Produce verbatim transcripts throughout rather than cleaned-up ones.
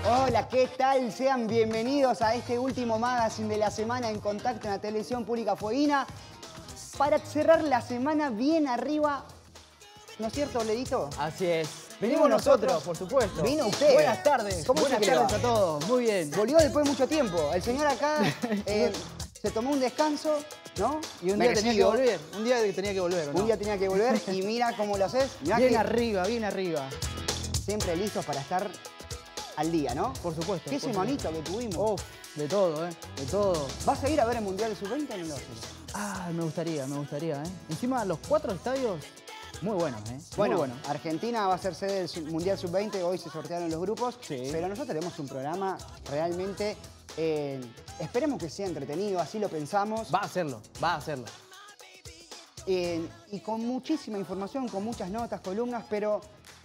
Hola, ¿qué tal? Sean bienvenidos a este último magazine de la semana en contacto en la televisión pública fueguina. Para cerrar la semana bien arriba, ¿no es cierto, Ledito? Así es. Venimos nosotros, por supuesto. Vino usted. Buenas tardes. ¿Cómo Buenas se tardes va? a todos. Muy bien. Volvió después de mucho tiempo. El señor acá eh, se tomó un descanso, ¿no? Y un Merecido. día tenía que volver. Un día tenía que volver, ¿o no? Un día tenía que volver y mira cómo lo haces. Mirá bien que arriba, bien arriba. siempre listos para estar al día, ¿no? Por supuesto. Qué por semanita que tuvimos. supuesto. Uf, de todo, ¿eh? De todo. ¿Vas a ir a ver el Mundial de sub veinte o no lo vas a ir? Ah, me gustaría, me gustaría, ¿eh? Encima, los cuatro estadios, muy buenos, ¿eh? Bueno, muy bueno. Argentina va a ser sede del sub- Mundial sub veinte, hoy se sortearon los grupos, Sí. pero nosotros tenemos un programa realmente, eh, esperemos que sea entretenido, así lo pensamos, Va a hacerlo, va a hacerlo. eh, y con muchísima información, con muchas notas, columnas, pero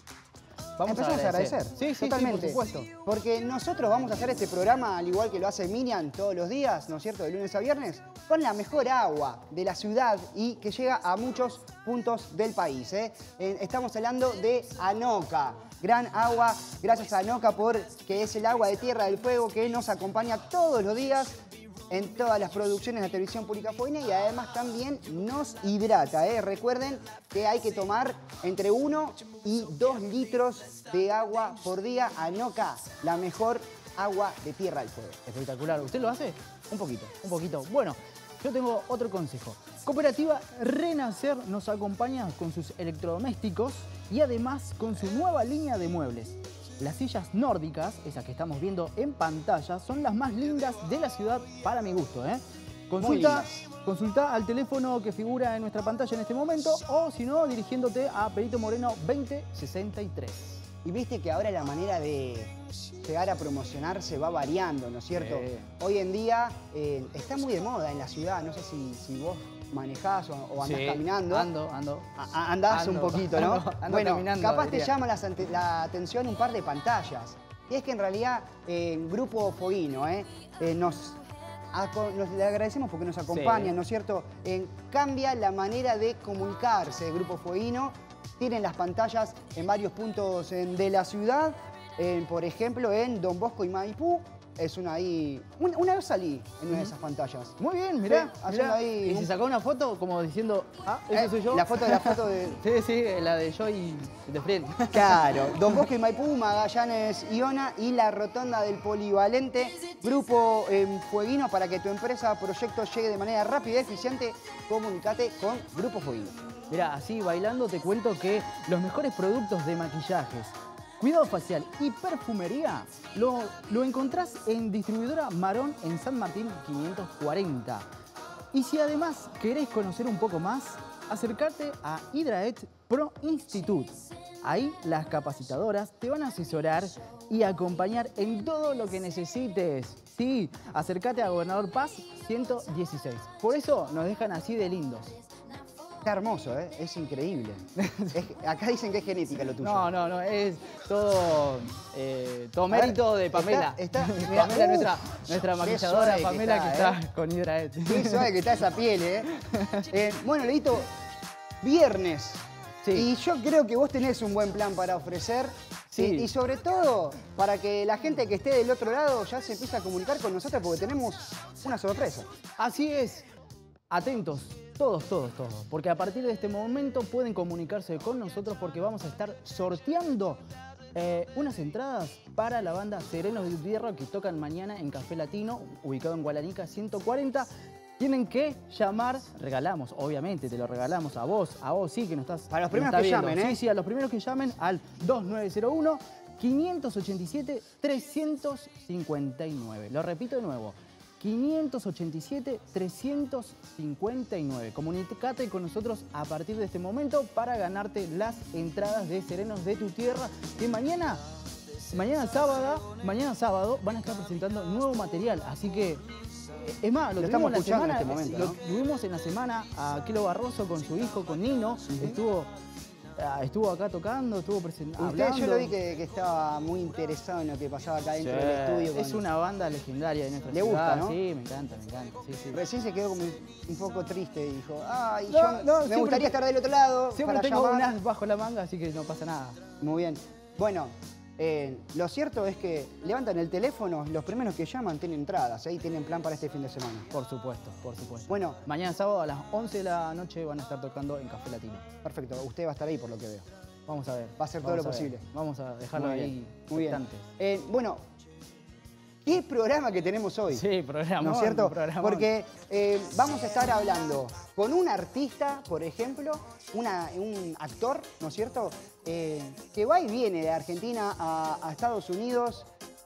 Vamos empezamos a a agradecer. agradecer. Sí, sí, sí, totalmente. por supuesto. Porque nosotros vamos a hacer este programa, al igual que lo hace Minian todos los días, ¿no es cierto?, de lunes a viernes, con la mejor agua de la ciudad y que llega a muchos puntos del país, ¿eh? Eh, Estamos hablando de Anoca. Gran agua, gracias a Anoca, porque es el agua de Tierra del Fuego que nos acompaña todos los días en todas las producciones de la televisión pública fueguina y además también nos hidrata, ¿eh? Recuerden que hay que tomar entre uno y dos litros de agua por día. Anoca, la mejor agua de Tierra del Fuego. Espectacular. ¿Usted lo hace? Un poquito. Un poquito. Bueno, yo tengo otro consejo. Cooperativa Renacer nos acompaña con sus electrodomésticos y además con su nueva línea de muebles. Las sillas nórdicas, esas que estamos viendo en pantalla, son las más lindas de la ciudad para mi gusto, ¿eh? Consulta, consulta al teléfono que figura en nuestra pantalla en este momento o, si no, dirigiéndote a Perito Moreno veinte sesenta y tres. Y viste que ahora la manera de llegar a promocionarse va variando, ¿no es cierto? Sí. Hoy en día eh, está muy de moda en la ciudad, no sé si, si vos manejás o, o andás Sí, caminando. Ando, ando. A- a- Andás Ando, un poquito, ¿no? ando- ando bueno, caminando, capaz te diría. llama la, ante- la atención un par de pantallas. Y es que en realidad, eh, Grupo Fueguino, ¿eh? Eh, nos, aco- nos- le agradecemos porque nos acompañan, Sí. ¿no es cierto? Eh, cambia la manera de comunicarse, Grupo Fueguino. Tienen las pantallas en varios puntos en- de la ciudad. Eh, por ejemplo, en Don Bosco y Maipú. Es una ahí... un- Una vez salí en una de esas pantallas. Muy bien, mirá. Sí, haciendo mirá. ahí Y un- se sacó una foto como diciendo, ah, ese Eh, soy yo. La foto de la foto de... Sí, sí, la de yo y de frente. Claro, Don Bosco y Maipú, Magallanes Iona y la rotonda del Polivalente. Grupo eh, Fueguino, para que tu empresa o proyecto llegue de manera rápida y eficiente, comunicate con Grupo Fueguino. Mirá, así bailando te cuento que los mejores productos de maquillajes, cuidado facial y perfumería lo, lo encontrás en distribuidora Marón en San Martín quinientos cuarenta. Y si además querés conocer un poco más, acercarte a Hydraet Pro Institute. Ahí las capacitadoras te van a asesorar y acompañar en todo lo que necesites. Sí, acércate a Gobernador Paz ciento dieciséis. Por eso nos dejan así de lindos. Está hermoso, ¿eh? Es increíble. Es- acá dicen que es genética lo tuyo. No, no, no, es todo, eh, todo A ver, mérito de Pamela. está- está- mirá, Pamela, uh, nuestra, nuestra qué maquilladora suave que Pamela está, que está, ¿eh? con Hydraet. Qué suave que está esa piel, ¿eh? Eh, bueno, Leito, viernes. Sí. Y yo creo que vos tenés un buen plan para ofrecer. Sí. Y, y sobre todo, para que la gente que esté del otro lado ya se empiece a comunicar con nosotros porque tenemos una sorpresa. Así es. Atentos, todos, todos, todos. Porque a partir de este momento pueden comunicarse con nosotros porque vamos a estar sorteando eh, unas entradas para la banda Serenos de Tierra que tocan mañana en Café Latino, ubicado en Gualanica ciento cuarenta. Tienen que llamar, regalamos, obviamente, te lo regalamos a vos, a vos sí que nos estás Para los nos primeros está que viendo. llamen, ¿eh? Sí, sí, a los primeros que llamen al dos nueve cero uno, cinco ocho siete, tres cinco nueve. Lo repito de nuevo, cinco ocho siete, tres cinco nueve. Comunícate con nosotros a partir de este momento para ganarte las entradas de Serenos de tu Tierra que mañana, mañana sábado, mañana sábado van a estar presentando nuevo material, así que es más, lo, Lo tuvimos estamos la escuchando semana, en este momento, lo ¿no? tuvimos en la semana a Kilo Barroso con su hijo, con Nino, estuvo, ah, estuvo acá tocando, estuvo presentando. Usted yo lo vi que, que estaba muy interesado en lo que pasaba acá dentro del estudio. Es con- una banda legendaria de nuestra Le ciudad. gusta, ¿no? Sí, me encanta, me encanta. Sí, sí. Recién se quedó como un poco triste y dijo, ay, No, yo no, me siempre gustaría te- estar del otro lado Siempre para tengo llamar. un as bajo la manga, así que no pasa nada. Muy bien. Bueno, Eh, lo cierto es que levantan el teléfono, los primeros que llaman tienen entradas, ¿eh? Y tienen plan para este fin de semana. Por supuesto, por supuesto. Bueno, mañana sábado a las once de la noche van a estar tocando en Café Latino. Perfecto, usted va a estar ahí por lo que veo. Vamos a ver. Va a hacer todo lo posible. Vamos a dejarlo Muy ahí. bien, muy bien. Expectantes. Eh, bueno, ¿qué programa que tenemos hoy? Sí, programa. ¿No es cierto? Programón. Porque eh, vamos a estar hablando con un artista, por ejemplo, una- un actor, ¿no es cierto? Eh, que va y viene de Argentina a, a Estados Unidos,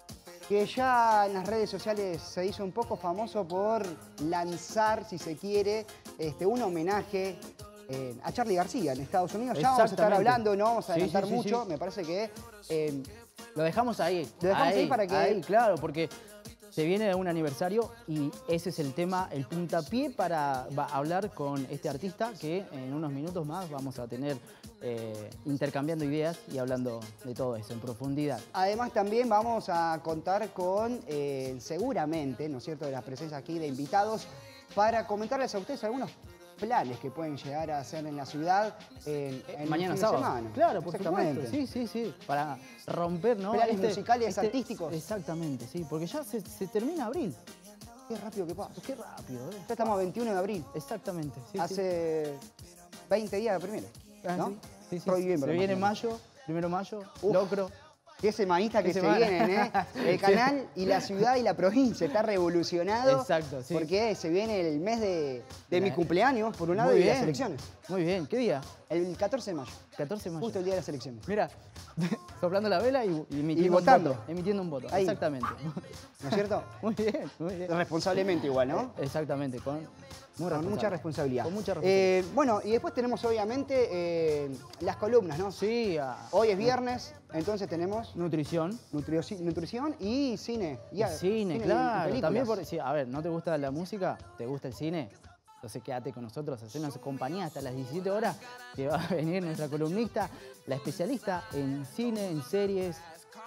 que ya en las redes sociales se hizo un poco famoso por lanzar, si se quiere, este, un homenaje eh, a Charly García en Estados Unidos. Ya vamos a estar Exactamente. hablando, no vamos a Sí, adelantar sí, sí, mucho, sí. me parece que... eh, Lo dejamos ahí. Lo dejamos ahí para que- Ahí, claro, porque se viene un aniversario y ese es el tema, el puntapié para va- hablar con este artista que en unos minutos más vamos a tener eh, intercambiando ideas y hablando de todo eso en profundidad. Además también vamos a contar con, eh, seguramente, ¿no es cierto?, de la presencia aquí de invitados para comentarles a ustedes algunos planes que pueden llegar a hacer en la ciudad en, en el Mañana fin de sábado. semana. Claro, por Exactamente. supuesto. Sí, sí, sí. Para romper, ¿no? Planes musicales, artísticos. Exactamente, sí. Porque ya se, se termina abril. Qué rápido que pasa. Qué rápido, ¿eh? Ya estamos a veintiuno de abril. Exactamente, sí. sí. Hace veinte días de primero, Ah, ¿no? sí, sí, sí. Estoy bien, Se pero viene más o menos. mayo, primero mayo, Uf. locro. Qué semanita que Qué se semana. vienen, ¿eh? El canal y la ciudad y la provincia está revolucionado. Exacto, sí. Porque se viene el mes de, de mi La- cumpleaños, por un lado, Muy y las bien. elecciones. Muy bien. ¿Qué día? El catorce de mayo, catorce de mayo. justo el día de las elecciones. Mira, soplando la vela y, y emitiendo Y votando. un voto. Emitiendo un voto, Ahí. exactamente. ¿No es cierto? Muy bien, muy bien. Responsablemente igual, ¿no? Exactamente, con, muy Con responsable. mucha responsabilidad. Con mucha responsabilidad. Eh, bueno, y después tenemos obviamente eh, las columnas, ¿no? Sí, a- Hoy es viernes, entonces tenemos nutrición. nutrio- nutrición y cine. Y a- cine, y claro. películas. También por, sí, a ver, ¿no te gusta la música? ¿Te gusta el cine? Entonces quédate con nosotros, hacernos compañía hasta las diecisiete horas, que va a venir nuestra columnista, la especialista en cine, en series,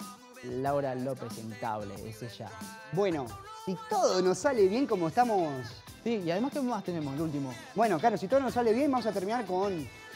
Laura López Entable, es ella. Bueno, si todo nos sale bien como estamos... Sí, y además, ¿qué más tenemos? El último. Bueno, claro, si todo nos sale bien, vamos a terminar con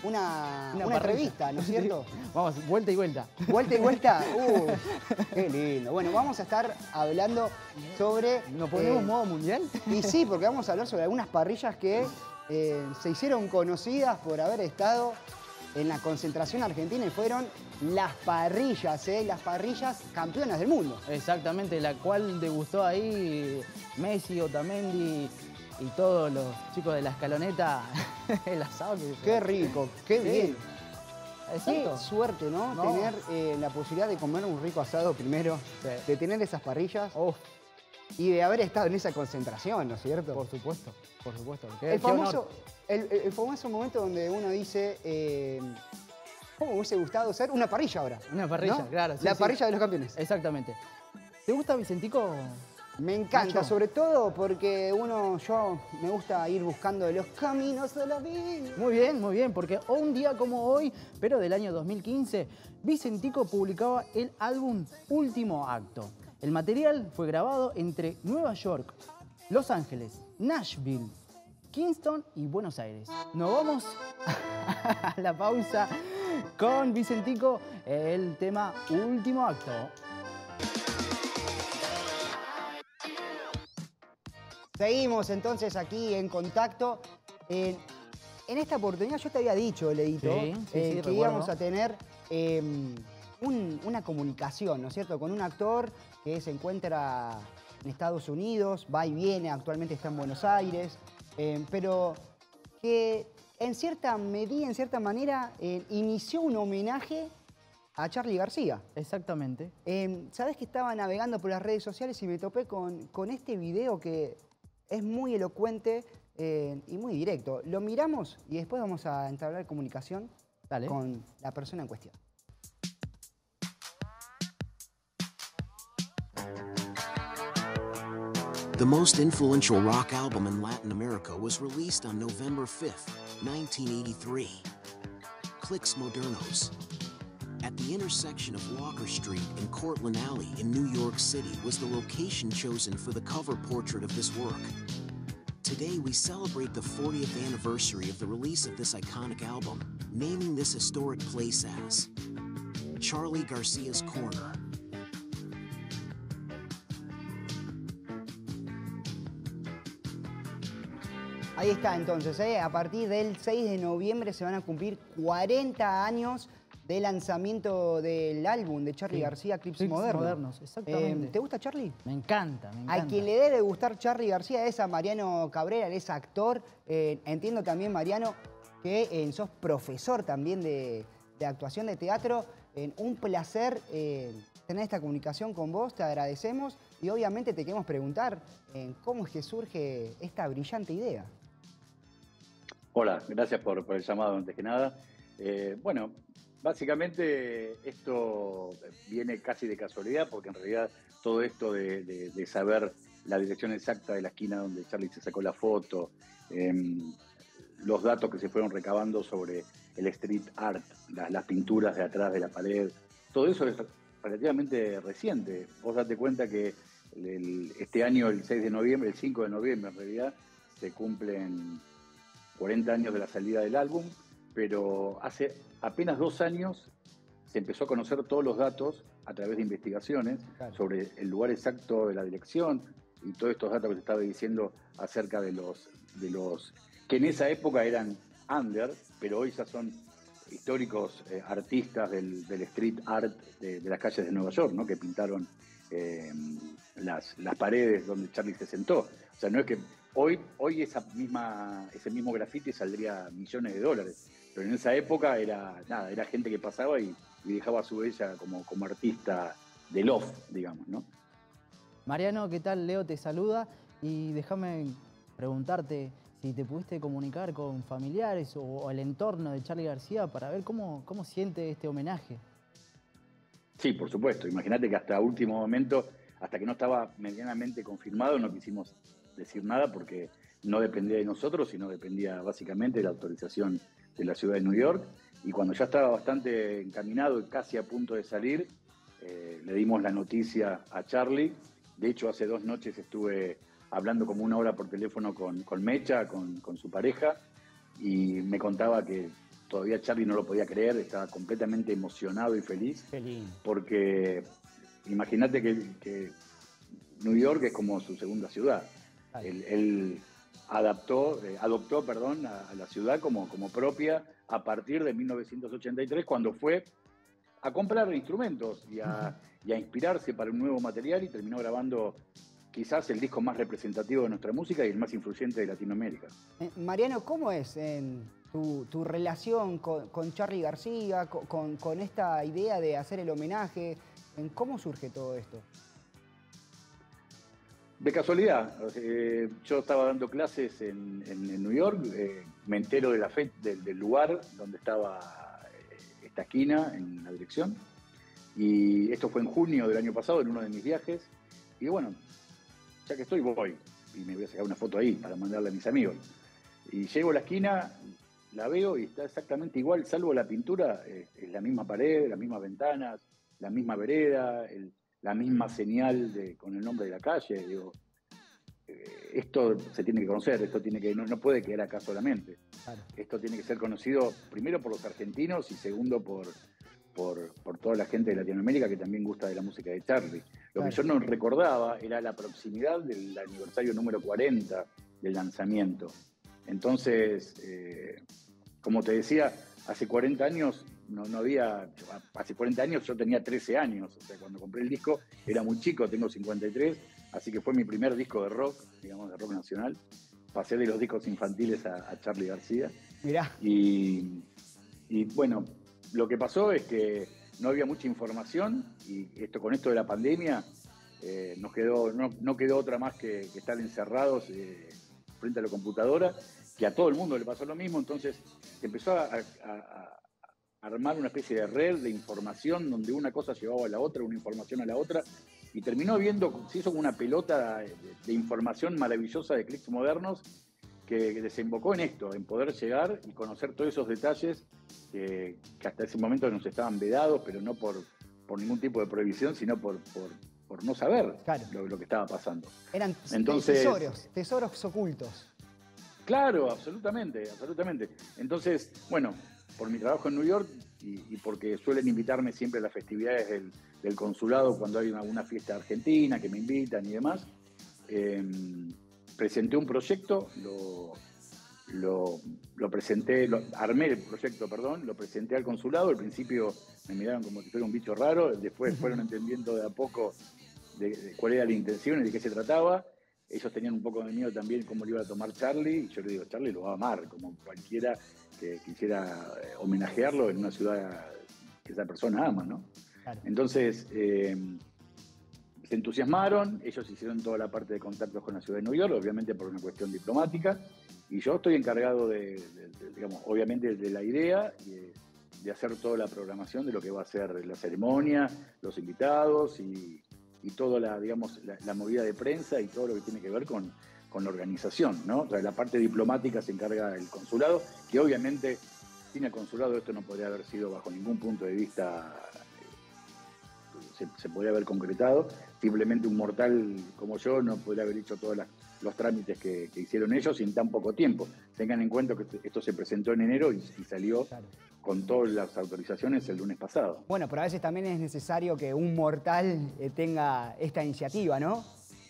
una, una, parrilla. entrevista, ¿no es cierto? Sí. Vamos, vuelta y vuelta. Vuelta y vuelta. Uh, qué lindo. Bueno, vamos a estar hablando sobre... ¿Nos ponemos eh, modo mundial? Y sí, porque vamos a hablar sobre algunas parrillas que eh, se hicieron conocidas por haber estado en la concentración argentina y fueron las parrillas, ¿eh? Las parrillas campeonas del mundo. Exactamente, la cual degustó ahí Messi, Otamendi y todos los chicos de la escaloneta el asado. Que Qué rico, qué Sí. bien. Qué Exacto. suerte, ¿no? No. Tener eh, la posibilidad de comer un rico asado primero, Sí. de tener esas parrillas Uf, y de haber estado en esa concentración, ¿no es cierto? por supuesto, por supuesto. Qué- El qué honor. famoso, el, el- el famoso momento donde uno dice, eh, ¿cómo me hubiese gustado ser una parrilla ahora? Una parrilla, ¿no? claro. sí, La sí. parrilla de los campeones. Exactamente. ¿Te gusta Vicentico? Me encanta, Nacho. sobre todo porque uno, yo me gusta ir buscando los caminos de la vida. Muy bien, muy bien, porque un día como hoy, pero del año dos mil quince, Vicentico publicaba el álbum Último Acto. El material fue grabado entre Nueva York, Los Ángeles, Nashville, Kingston y Buenos Aires. Nos vamos a la pausa con Vicentico, el tema Último Acto. Seguimos entonces aquí en contacto. Eh, en esta oportunidad yo te había dicho, Leito, Sí, sí, eh, sí, que recuerdo. íbamos a tener eh, un- una comunicación, ¿no es cierto?, con un actor que se encuentra en Estados Unidos, va y viene, actualmente está en Buenos Aires, eh, pero que en cierta medida, en cierta manera, eh, inició un homenaje a Charly García. Exactamente. Eh, Sabés que estaba navegando por las redes sociales y me topé con, con este video que es muy elocuente eh, y muy directo. Lo miramos y después vamos a entablar comunicación Dale. con la persona en cuestión. The most influential rock album in Latin America was released on November fifth, nineteen eighty-three. Clicks Modernos. At the intersection of Walker Street and Cortlandt Alley in New York City was the location chosen for the cover portrait of this work. Today we celebrate the fortieth anniversary of the release of this iconic album, naming this historic place as Charly Garcia's Corner. Ahí está entonces, ¿eh? A partir del seis de noviembre se van a cumplir cuarenta años de lanzamiento del álbum de Charly Sí. García, Clips Clips Modernos. Modernos, exactamente. Eh, ¿Te gusta Charly? Me encanta, me encanta. A quien le debe gustar Charly García es a Mariano Cabrera, él es actor. Eh, entiendo también, Mariano, que eh, sos profesor también de, de actuación de teatro. Eh, un placer eh, tener esta comunicación con vos, te agradecemos. Y obviamente te queremos preguntar eh, cómo es que surge esta brillante idea. Hola, gracias por, por el llamado antes que nada. Eh, bueno, básicamente esto viene casi de casualidad porque en realidad todo esto de, de, de saber la dirección exacta de la esquina donde Charly se sacó la foto, eh, los datos que se fueron recabando sobre el street art, la, las pinturas de atrás de la pared, todo eso es relativamente reciente. Vos date cuenta que el, este año, el seis de noviembre, el cinco de noviembre en realidad, se cumplen cuarenta años de la salida del álbum, pero hace apenas dos años se empezó a conocer todos los datos a través de investigaciones claro. sobre el lugar exacto de la dirección y todos estos datos que te estaba diciendo acerca de los, de los que en esa época eran under, pero hoy ya son históricos eh, artistas del, del street art de, de las calles de Nueva York, ¿no? Que pintaron eh, las, las paredes donde Charly se sentó. O sea, no es que hoy, hoy esa misma, ese mismo graffiti saldría millones de dólares, pero en esa época era nada, era gente que pasaba y, y dejaba su huella como, como artista de loft, digamos, ¿no? Mariano, ¿qué tal? Leo te saluda y déjame preguntarte si te pudiste comunicar con familiares o, o el entorno de Charly García para ver cómo, cómo siente este homenaje. Sí, por supuesto. Imagínate que hasta último momento, hasta que no estaba medianamente confirmado, no quisimos decir nada porque no dependía de nosotros, sino dependía básicamente de la autorización de la ciudad de New York. Y cuando ya estaba bastante encaminado y casi a punto de salir, eh, le dimos la noticia a Charly. De hecho, hace dos noches estuve hablando como una hora por teléfono con, con Mecha, con, con su pareja, y me contaba que todavía Charly no lo podía creer, estaba completamente emocionado y feliz. Feliz. Porque imagínate que, que New York es como su segunda ciudad. Él, él adaptó, eh, adoptó perdón, a, a la ciudad como, como propia a partir de mil novecientos ochenta y tres, cuando fue a comprar instrumentos y a, y a inspirarse para un nuevo material y terminó grabando quizás el disco más representativo de nuestra música y el más influyente de Latinoamérica. Eh, Mariano, ¿cómo es en tu, tu relación con, con Charly García, con, con esta idea de hacer el homenaje? ¿En cómo surge todo esto? De casualidad. Eh, yo estaba dando clases en, en, en New York, eh, me entero de la fe, de, del lugar donde estaba eh, esta esquina en la dirección, y esto fue en junio del año pasado, en uno de mis viajes, y bueno, ya que estoy, voy, y me voy a sacar una foto ahí para mandarle a mis amigos. Y llego a la esquina, la veo y está exactamente igual, salvo la pintura, eh, es la misma pared, las mismas ventanas, la misma vereda, el, la misma señal de, con el nombre de la calle. Digo, eh, esto se tiene que conocer, esto tiene que, no, no puede quedar acá solamente. Claro. Esto tiene que ser conocido primero por los argentinos y segundo por, por, por toda la gente de Latinoamérica que también gusta de la música de Charly. Lo claro. que yo no recordaba era la proximidad del aniversario número cuarenta del lanzamiento. Entonces, eh, como te decía, hace cuarenta años no, no había, hace cuarenta años yo tenía trece años, o sea, cuando compré el disco era muy chico, tengo cincuenta y tres, así que fue mi primer disco de rock, digamos, de rock nacional. Pasé de los discos infantiles a, a Charly García. Mirá. Y, y bueno, lo que pasó es que no había mucha información y esto con esto de la pandemia eh, nos quedó, no, no quedó otra más que, que estar encerrados eh, frente a la computadora, que a todo el mundo le pasó lo mismo, entonces empezó a, a, a armar una especie de red de información donde una cosa llevaba a la otra, una información a la otra, y terminó viendo, se hizo como una pelota de, de información maravillosa de Clips Modernos que desembocó en esto, en poder llegar y conocer todos esos detalles que, que hasta ese momento nos estaban vedados, pero no por, por ningún tipo de prohibición, sino por, por, por no saber claro. lo, lo que estaba pasando. Eran Entonces, tesoros, tesoros ocultos. Claro, absolutamente, absolutamente. Entonces, bueno, por mi trabajo en New York y, y porque suelen invitarme siempre a las festividades del, del consulado cuando hay una, una fiesta argentina que me invitan y demás, eh, presenté un proyecto, lo, lo, lo presenté, lo, armé el proyecto, perdón, lo presenté al consulado. Al principio me miraron como si fuera un bicho raro, después fueron entendiendo de a poco de, de cuál era la intención y de qué se trataba. Ellos tenían un poco de miedo también cómo lo iba a tomar Charlie, y yo le digo, Charlie lo va a amar, como cualquiera que quisiera homenajearlo en una ciudad que esa persona ama, ¿no? Claro. Entonces, eh, se entusiasmaron, ellos hicieron toda la parte de contactos con la ciudad de New York, obviamente por una cuestión diplomática, y yo estoy encargado de, de, de digamos, obviamente de la idea y de, de hacer toda la programación de lo que va a ser la ceremonia, los invitados y, y toda la, digamos, la, la movida de prensa y todo lo que tiene que ver con, con la organización, ¿no? O sea, la parte diplomática se encarga el consulado, que obviamente sin el consulado esto no podría haber sido bajo ningún punto de vista, eh, se, se podría haber concretado. Simplemente un mortal como yo no podría haber hecho todos las, los trámites que, que hicieron ellos en tan poco tiempo. Tengan en cuenta que esto se presentó en enero y, y salió claro. con todas las autorizaciones el lunes pasado. Bueno, pero a veces también es necesario que un mortal eh, tenga esta iniciativa, ¿no?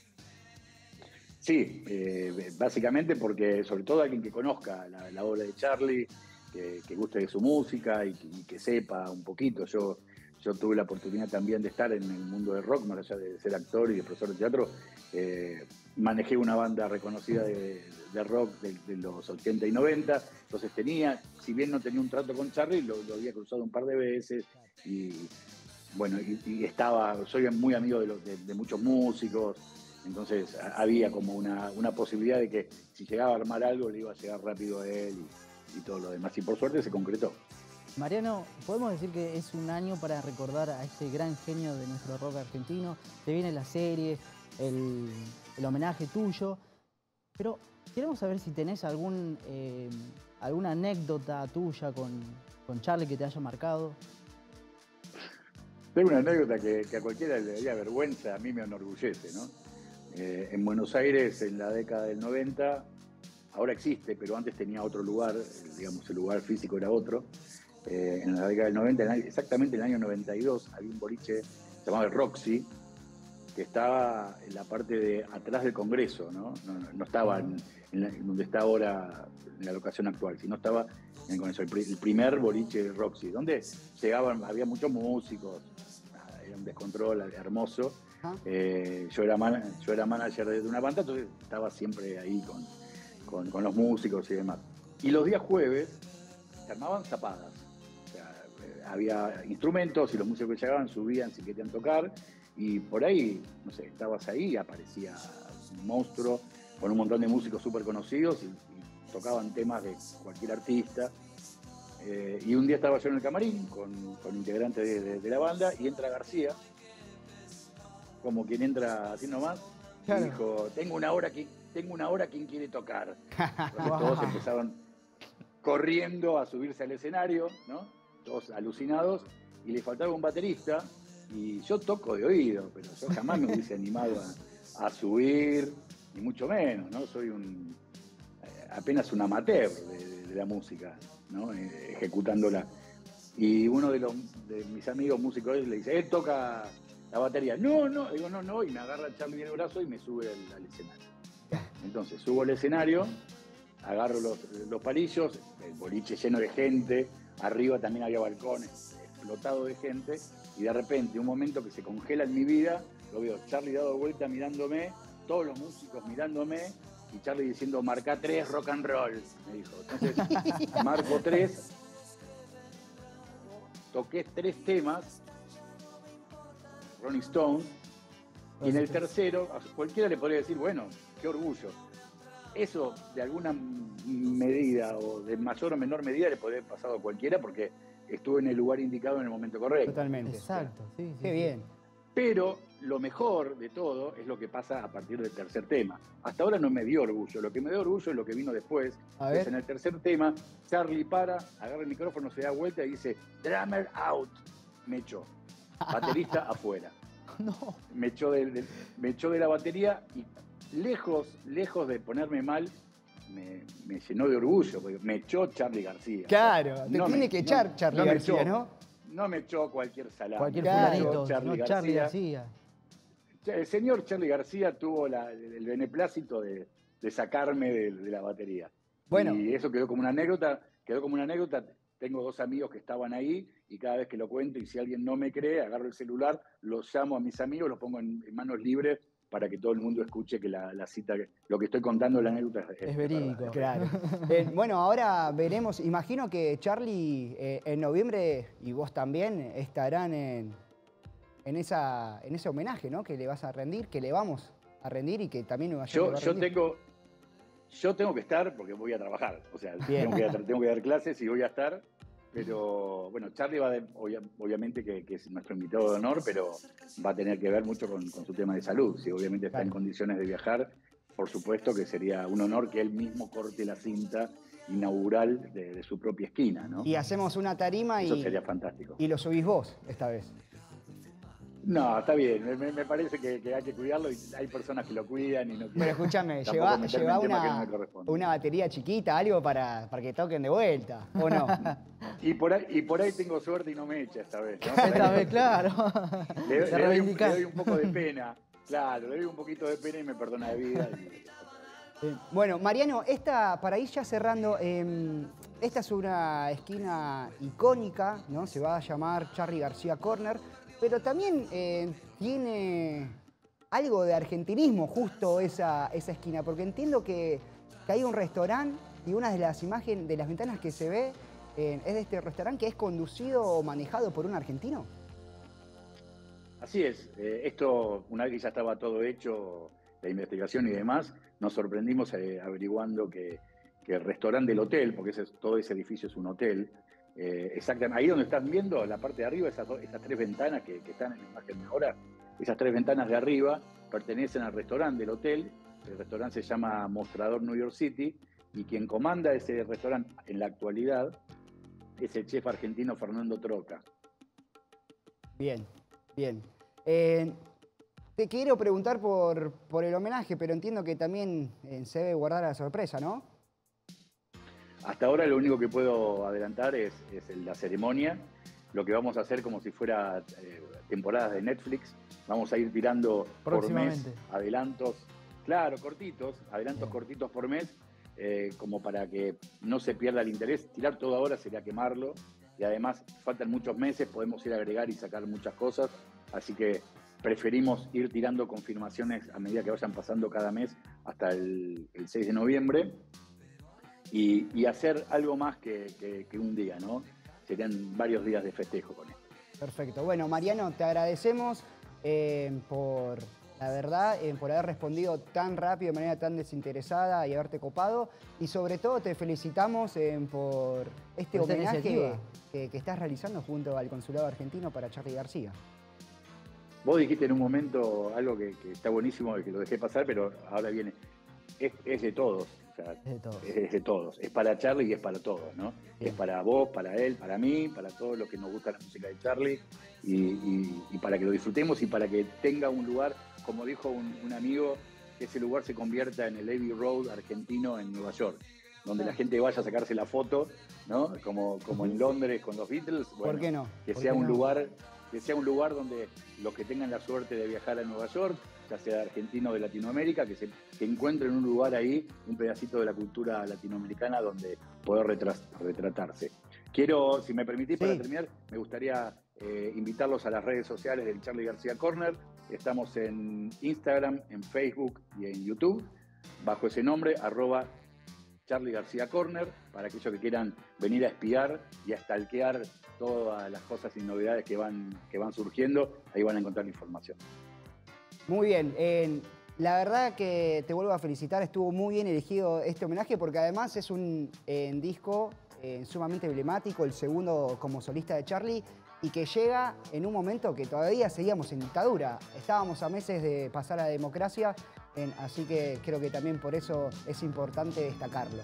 Sí, eh, básicamente porque sobre todo alguien que conozca la, la obra de Charlie, que, que guste de su música y que, y que sepa un poquito. Yo, yo tuve la oportunidad también de estar en el mundo del rock, más allá de ser actor y de profesor de teatro. Eh, manejé una banda reconocida de, de rock de, de los ochenta y noventa, entonces tenía, si bien no tenía un trato con Charlie, lo, lo había cruzado un par de veces y bueno, y, y estaba, soy muy amigo de, los, de, de muchos músicos. Entonces había como una, una posibilidad de que si llegaba a armar algo le iba a llegar rápido a él y, y todo lo demás. Y por suerte se concretó. Mariano, podemos decir que es un año para recordar a este gran genio de nuestro rock argentino. Te viene la serie, el, el homenaje tuyo. Pero queremos saber si tenés algún, eh, alguna anécdota tuya con, con Charlie que te haya marcado. Tengo una anécdota que, que a cualquiera le daría vergüenza, a mí me enorgullece, ¿no? Eh, en Buenos Aires, en la década del noventa, ahora existe, pero antes tenía otro lugar, digamos, el lugar físico era otro. Eh, en la década del noventa, exactamente en el año noventa y dos, había un boliche llamado el Roxy, que estaba en la parte de atrás del Congreso, ¿no? No, no estaba en, en, la, en donde está ahora, en la locación actual, sino estaba en el Congreso, el, el primer boliche del Roxy, donde llegaban, había muchos músicos, era un descontrol hermoso. Eh, yo, era man, yo era manager de una banda, entonces estaba siempre ahí con, con, con los músicos y demás. Y los días jueves se armaban zapadas. O sea, eh, había instrumentos y los músicos que llegaban subían si querían tocar. Y por ahí, no sé, estabas ahí y aparecía un monstruo con un montón de músicos súper conocidos y, y tocaban temas de cualquier artista. Eh, y un día estaba yo en el camarín con, con integrantes de, de, de la banda y entra García, como quien entra así nomás, claro. Y dijo, tengo una hora, que, tengo una hora, ¿quién quiere tocar? Entonces todos empezaron corriendo a subirse al escenario, ¿no? Todos alucinados, y le faltaba un baterista, y yo toco de oído, pero yo jamás me hubiese animado a, a subir, ni mucho menos, ¿no? Soy un eh, apenas un amateur de, de, de la música, ¿no? Eh, ejecutándola. Y uno de, los, de mis amigos músicos le dice, él toca la batería. No, no, digo, no, no, y me agarra Charlie en el brazo y me sube al, al escenario. Entonces subo al escenario, agarro los, los palillos, el boliche lleno de gente, arriba también había balcones explotado de gente, y de repente, un momento que se congela en mi vida, lo veo Charlie dado vuelta mirándome, todos los músicos mirándome, y Charlie diciendo, marca tres, rock and roll, me dijo. Entonces, marco tres, toqué tres temas, Rolling Stone, y en el tercero, a cualquiera le podría decir, bueno, qué orgullo. Eso, de alguna medida, o de mayor o menor medida, le podría haber pasado a cualquiera, porque estuve en el lugar indicado en el momento correcto. Totalmente. Exacto, sí, sí. Qué sí. bien. Pero lo mejor de todo es lo que pasa a partir del tercer tema. Hasta ahora no me dio orgullo. Lo que me dio orgullo es lo que vino después. A ver. Es en el tercer tema, Charlie para, agarra el micrófono, se da vuelta y dice, drummer out. Me echó. Baterista afuera. No. Me echó de, de, me echó de la batería y lejos, lejos de ponerme mal, me, me llenó de orgullo, porque me echó Charlie García. Claro, te no tiene me, que echar no, Charlie no García, echó, ¿no? No me echó cualquier salado. Cualquier Claro. fulanito, Charlie no Charlie García. García. El señor Charlie García tuvo la, el beneplácito de, de sacarme de, de la batería. Bueno. Y eso quedó como una anécdota, quedó como una anécdota. Tengo dos amigos que estaban ahí y cada vez que lo cuento y si alguien no me cree, agarro el celular, los llamo a mis amigos, los pongo en, en manos libres para que todo el mundo escuche que la, la cita, lo que estoy contando, la anécdota es, Es verídico. verdad. Claro. Eh, bueno, ahora veremos, imagino que Charlie eh, en noviembre y vos también estarán en, en, esa, en ese homenaje, ¿no? Que le vas a rendir, que le vamos a rendir y que también Nueva York Yo, le va a yo rendir. tengo... Yo tengo que estar porque voy a trabajar, o sea, tengo que, tengo que dar clases y voy a estar, pero bueno, Charlie va de, obvia, obviamente que, que es nuestro invitado de honor, pero va a tener que ver mucho con, con su tema de salud. Si obviamente está Claro. en condiciones de viajar, por supuesto que sería un honor que él mismo corte la cinta inaugural de, de su propia esquina, ¿no? Y hacemos una tarima Eso y, sería fantástico. y lo subís vos esta vez. No, está bien, me, me parece que, que hay que cuidarlo y hay personas que lo cuidan y no quieren. Pero escúchame, tampoco lleva, meterme lleva en temas que no una, me corresponden. una batería chiquita, algo para, para que toquen de vuelta, ¿o no? Y por ahí, y por ahí tengo suerte y no me echa esta vez, ¿no? Esta vez, claro. Le, Te le, doy un, le reivindicás. doy un poco de pena, claro, le doy un poquito de pena y me perdona de vida. Y... Bien. Bueno, Mariano, esta, para ir ya cerrando, eh, esta es una esquina icónica, ¿no? Se va a llamar Charly García Corner, pero también eh, tiene algo de argentinismo justo esa, esa esquina, porque entiendo que, que hay un restaurante y una de las imágenes, de las ventanas que se ve, eh, es de este restaurante que es conducido o manejado por un argentino. Así es, eh, esto una vez que ya estaba todo hecho, la investigación y demás, nos sorprendimos eh, averiguando que, que el restaurante del hotel, porque ese, todo ese edificio es un hotel, eh, exactamente, ahí donde están viendo, la parte de arriba, esas, dos, esas tres ventanas que, que están en la imagen de ahora, esas tres ventanas de arriba pertenecen al restaurante del hotel. El restaurante se llama Mostrador New York City y quien comanda ese restaurante en la actualidad es el chef argentino Fernando Troca. Bien, bien. Eh, te quiero preguntar por, por el homenaje, pero entiendo que también eh, se debe guardar la sorpresa, ¿no? Hasta ahora lo único que puedo adelantar es, es la ceremonia, lo que vamos a hacer como si fuera eh, temporadas de Netflix. Vamos a ir tirando por mes adelantos, claro, cortitos, adelantos Bien. cortitos por mes, eh, como para que no se pierda el interés. Tirar todo ahora sería quemarlo y además faltan muchos meses, podemos ir a agregar y sacar muchas cosas, así que preferimos ir tirando confirmaciones a medida que vayan pasando cada mes hasta el, el seis de noviembre. Y, y hacer algo más que, que, que un día, ¿no? Serían varios días de festejo con esto. Perfecto. Bueno, Mariano, te agradecemos eh, por, la verdad, eh, por haber respondido tan rápido, de manera tan desinteresada y haberte copado. Y sobre todo te felicitamos eh, por este por homenaje que, que estás realizando junto al Consulado Argentino para Charly García. Vos dijiste en un momento algo que, que está buenísimo y que lo dejé pasar, pero ahora viene. Es, es de todos. O sea, es de todos. Es de todos. Es para Charly y es para todos, ¿no? Bien. Es para vos, para él, para mí, para todos los que nos gusta la música de Charly y, y, y para que lo disfrutemos y para que tenga un lugar, como dijo un, un amigo, que ese lugar se convierta en el Abbey Road argentino en Nueva York, donde la gente vaya a sacarse la foto, ¿no? Como, como en Londres con los Beatles. Bueno, ¿por qué no? Que ¿Por sea qué un no? lugar, que sea un lugar donde los que tengan la suerte de viajar a Nueva York, ya sea argentino o de Latinoamérica, que se que encuentren un lugar ahí, un pedacito de la cultura latinoamericana donde poder retras, retratarse. Quiero, si me permitís, sí. para terminar, me gustaría eh, invitarlos a las redes sociales del Charly García Corner. Estamos en Instagram, en Facebook y en YouTube, bajo ese nombre, arroba Charly García Corner, para aquellos que quieran venir a espiar y a stalkear todas las cosas y novedades que van, que van surgiendo, ahí van a encontrar información. Muy bien, eh, la verdad que te vuelvo a felicitar, estuvo muy bien elegido este homenaje porque además es un eh, disco eh, sumamente emblemático, el segundo como solista de Charly y que llega en un momento que todavía seguíamos en dictadura, estábamos a meses de pasar a la democracia, en, así que creo que también por eso es importante destacarlo.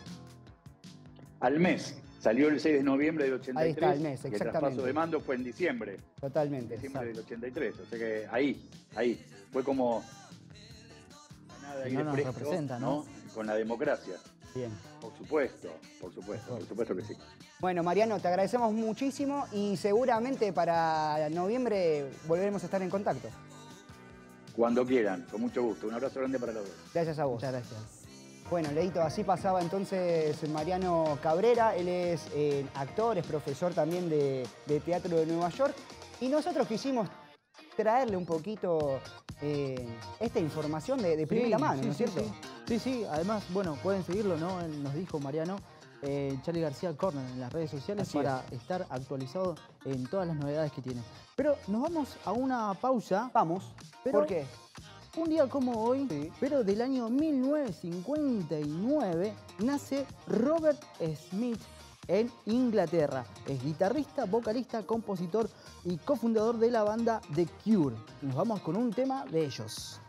Al mes. Salió el seis de noviembre del ochenta y tres. Ahí está, el mes, exactamente. Y el traspaso de mando fue en diciembre. Totalmente. Diciembre exacto. del ochenta y tres. O sea que ahí, ahí. Fue como... Nada de no nos fresco, representa, ¿no? ¿no? Con la democracia. Bien. Por supuesto, por supuesto, por supuesto que sí. Bueno, Mariano, te agradecemos muchísimo y seguramente para noviembre volveremos a estar en contacto. Cuando quieran, con mucho gusto. Un abrazo grande para los dos. Gracias a vos. Muchas gracias. Bueno, Leito, así pasaba entonces Mariano Cabrera. Él es eh, actor, es profesor también de, de teatro de Nueva York. Y nosotros quisimos traerle un poquito eh, esta información de, de primera sí, mano, sí, ¿no es sí, cierto? Sí. sí, sí, además, bueno, pueden seguirlo, ¿no? Él nos dijo, Mariano, eh, Charly García Corner en las redes sociales Así para es. estar actualizado en todas las novedades que tiene. Pero nos vamos a una pausa. Vamos. Pero ¿Por qué? Un día como hoy, Sí. pero del año mil novecientos cincuenta y nueve, nace Robert Smith en Inglaterra. Es guitarrista, vocalista, compositor y cofundador de la banda The Cure. Nos vamos con un tema de ellos.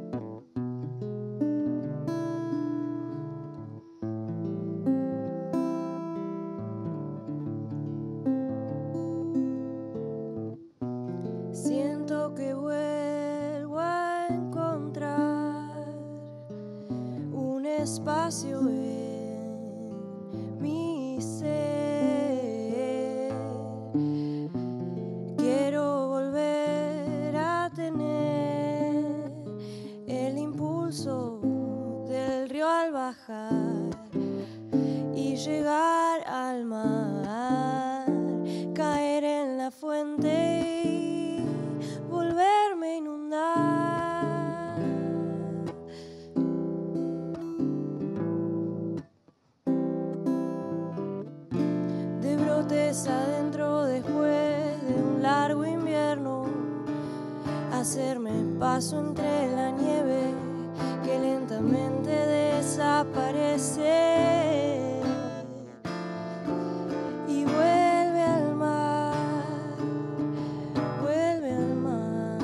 Siento que vuelvo a encontrar un espacio en mi ser. Quiero volver a tener el impulso del río al bajar y llegar al mar, caer en la fuente y volverme a inundar. De brotes adentro después de un largo invierno, hacerme paso entre la nieve que lentamente desaparece y vuelve al mar, vuelve al mar.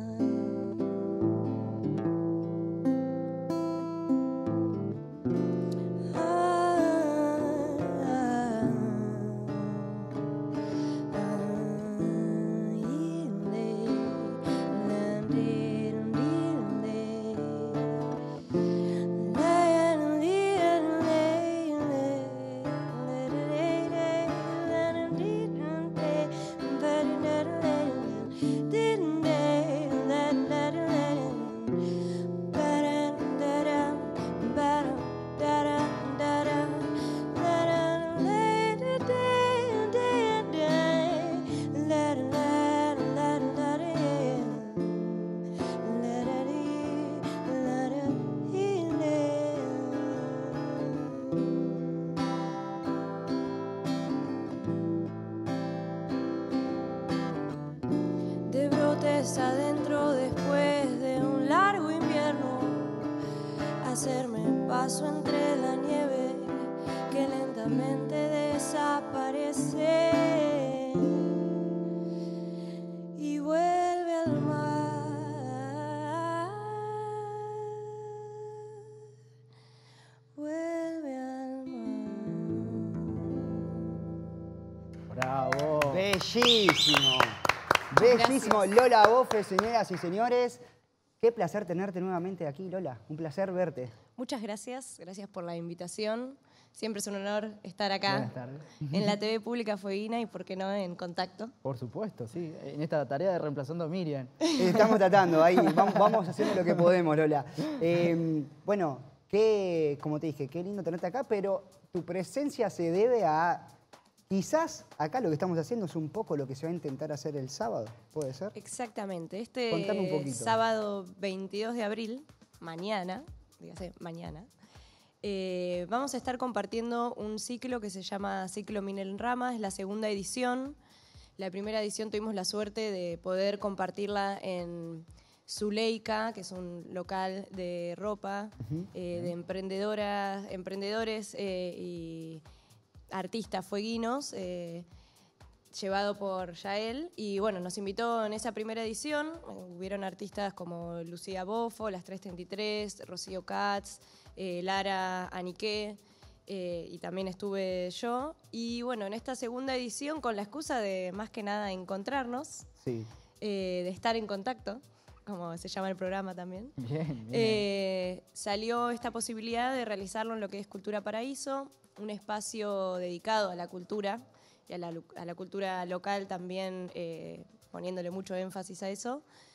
Ah, ah, de brotes adentro después de un largo invierno, hacerme paso entre la nieve que lentamente desaparece y vuelve al mar, vuelve al mar. ¡Bravo! Bellísimo. Bellísimo. Lola Bofe, señoras y señores. Qué placer tenerte nuevamente aquí, Lola. Un placer verte. Muchas gracias, gracias por la invitación. Siempre es un honor estar acá Buenas tardes. en la T V pública fueguina y, por qué no, en Contacto. Por supuesto, sí. En esta tarea de reemplazando a Miriam. Estamos tratando ahí. Vamos, vamos haciendo lo que podemos, Lola. Eh, bueno, qué, como te dije, qué lindo tenerte acá, pero tu presencia se debe a... Quizás acá lo que estamos haciendo es un poco lo que se va a intentar hacer el sábado, ¿puede ser? Exactamente. Este Contame un poquito. sábado veintidós de abril, mañana, dígase mañana, eh, vamos a estar compartiendo un ciclo que se llama Ciclo Minerrama, es la segunda edición. La primera edición tuvimos la suerte de poder compartirla en Zuleika, que es un local de ropa, Ujú. eh, de emprendedoras, emprendedores eh, y artistas fueguinos, eh, llevado por Yael. Y bueno, nos invitó en esa primera edición. Eh, hubieron artistas como Lucía Bofo, Las tres treinta y tres, Rocío Katz, eh, Lara Aniqué, eh, y también estuve yo. Y bueno, en esta segunda edición, con la excusa de más que nada encontrarnos, Sí. eh, de estar en contacto, como se llama el programa también, Bien, bien. eh, salió esta posibilidad de realizarlo en lo que es Cultura Paraíso, un espacio dedicado a la cultura y a la, a la cultura local también, eh, poniéndole mucho énfasis a eso.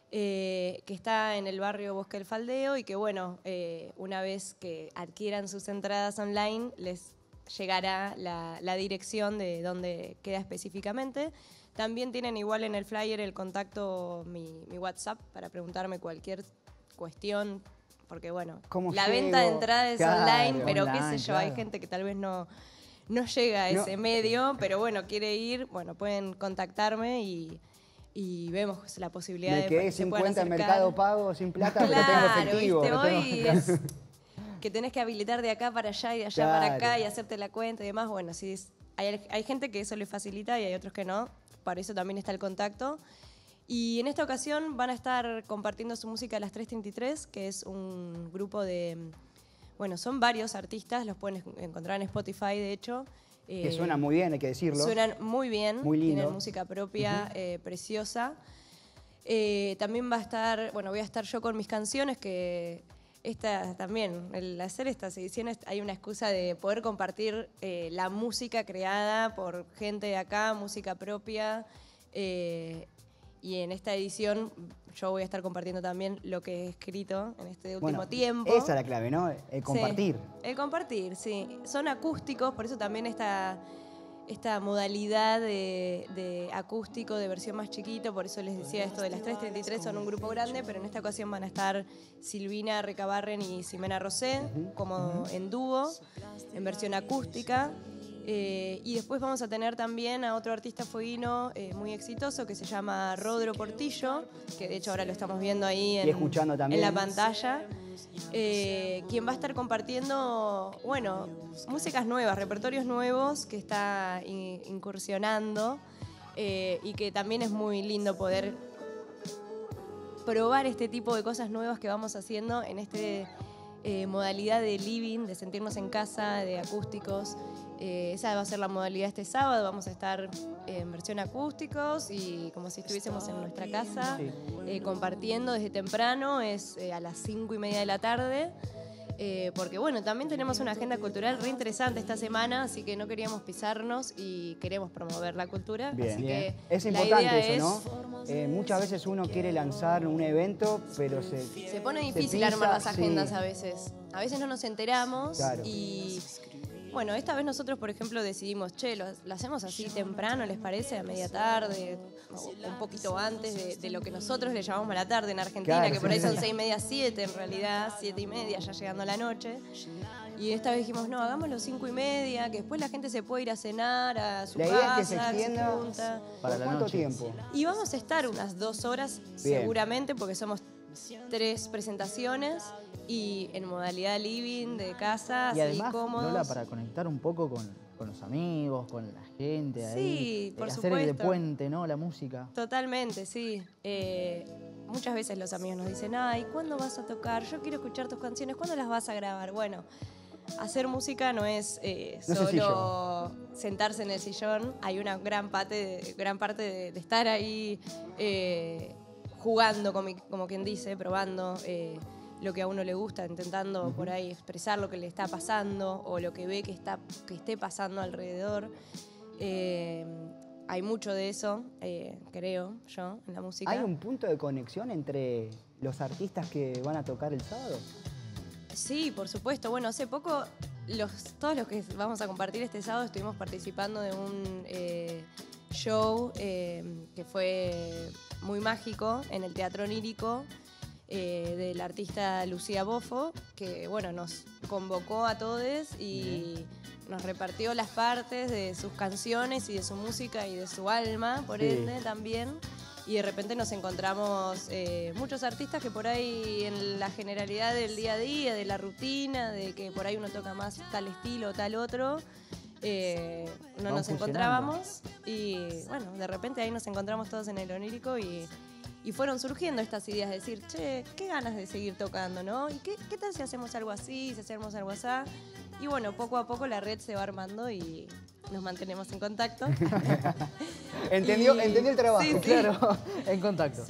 eh, que está en el barrio Bosque del Faldeo y que, bueno, eh, una vez que adquieran sus entradas online, les llegará la, la dirección de dónde queda específicamente. También tienen igual en el flyer el contacto, mi, mi WhatsApp, para preguntarme cualquier cuestión, porque bueno, la llego? venta de entradas Claro, es online, pero online, qué sé yo, claro. hay gente que tal vez no, no llega a No. ese medio, pero bueno, quiere ir, bueno, pueden contactarme y, y vemos la posibilidad Me de quedé que se sin puedan cuenta en acercar. Mercado Pago, sin plata, pero tengo Claro, efectivo. viste, pero tengo- hoy es que tenés que habilitar de acá para allá y de allá para Claro. acá y hacerte la cuenta y demás. Bueno, sí, es- hay, hay gente que eso le facilita y hay otros que no. Para eso también está el contacto. Y en esta ocasión van a estar compartiendo su música a las tres treinta y tres, que es un grupo de... Bueno, son varios artistas, los pueden encontrar en Spotify, de hecho. Que Eh, suena muy bien, hay que decirlo. Suenan muy bien, Muy lindo. tienen música propia, eh, preciosa. Eh, también va a estar, bueno, voy a estar yo con mis canciones, que esta también, el hacer estas ediciones hay una excusa de poder compartir eh, la música creada por gente de acá, música propia. eh, y en esta edición yo voy a estar compartiendo también lo que he escrito en este último Bueno, tiempo. esa es la clave, ¿no? El compartir. Sí, el compartir, sí. Son acústicos, por eso también esta, esta modalidad de, de acústico, de versión más chiquito, por eso les decía esto de las tres treinta y tres, son un grupo grande, pero en esta ocasión van a estar Silvina Recabarren y Ximena Rosé, como en dúo, en versión acústica. Eh, y después vamos a tener también a otro artista fueguino eh, muy exitoso que se llama Rodro Portillo, que de hecho ahora lo estamos viendo ahí en, Y escuchando también. en la pantalla, eh, quien va a estar compartiendo, bueno, músicas nuevas, repertorios nuevos que está in- incursionando eh, y que también es muy lindo poder probar este tipo de cosas nuevas que vamos haciendo en este eh, modalidad de living, de sentirnos en casa, de acústicos. Eh, esa va a ser la modalidad este sábado. Vamos a estar eh, en versión acústicos y como si estuviésemos en nuestra casa, Sí. eh, compartiendo desde temprano. Es eh, a las cinco y media de la tarde. Eh, porque bueno, también tenemos una agenda cultural re interesante esta semana, así que no queríamos pisarnos y queremos promover la cultura. Bien, así bien. que Es la importante idea eso, es- ¿no? Eh, muchas veces uno quiere lanzar un evento, pero se... Se pone difícil pisa, armar las sí. agendas a veces. A veces no nos enteramos Claro. y... Bueno, esta vez nosotros, por ejemplo, decidimos, che, lo, lo hacemos así temprano, ¿les parece? A media tarde, o un poquito antes de, de lo que nosotros le llamamos mala tarde en Argentina, Claro, que por sí, ahí sí. son seis y media, siete en realidad, siete y media, ya llegando la noche. Y esta vez dijimos, no, hagámoslo cinco y media, que después la gente se puede ir a cenar a su La idea casa, es que se extienda... junta. Para ¿Por la cuánto noche. tiempo? Y vamos a estar unas dos horas Bien. seguramente, porque somos tres presentaciones y en modalidad living de casa, Y así además, cómodos. Lola, para conectar un poco con, con los amigos, con la gente ahí. Sí, por eh, hacer el de supuesto. puente, ¿no? La música. Totalmente, sí. Eh, muchas veces los amigos nos dicen, ay, ¿cuándo vas a tocar? Yo quiero escuchar tus canciones, ¿cuándo las vas a grabar? Bueno, hacer música no es eh, No es solo sencillo. sentarse en el sillón, hay una gran parte de, gran parte de, de estar ahí eh, jugando, como, como quien dice, probando eh, lo que a uno le gusta, intentando por ahí expresar lo que le está pasando o lo que ve que, está, que esté pasando alrededor. Eh, hay mucho de eso, eh, creo yo, en la música. ¿Hay un punto de conexión entre los artistas que van a tocar el sábado? Sí, por supuesto. Bueno, hace poco, los, todos los que vamos a compartir este sábado estuvimos participando de un eh, show eh, que fue muy mágico en el Teatro Onírico eh, del artista Lucía Bofo, que bueno, nos convocó a todos y nos repartió las partes de sus canciones y de su música y de su alma, por Sí. ende también. Y de repente nos encontramos eh, muchos artistas que por ahí en la generalidad del día a día, de la rutina, de que por ahí uno toca más tal estilo, tal otro, eh, no Van nos fusionando. encontrábamos. Y bueno, de repente ahí nos encontramos todos en el Onírico y, y fueron surgiendo estas ideas de decir, che, qué ganas de seguir tocando, ¿no? ¿Y qué, qué tal si hacemos algo así, si hacemos algo así? Y bueno, poco a poco la red se va armando y nos mantenemos en contacto. Entendió, Y- entendió el trabajo. sí, sí. Claro, en contacto.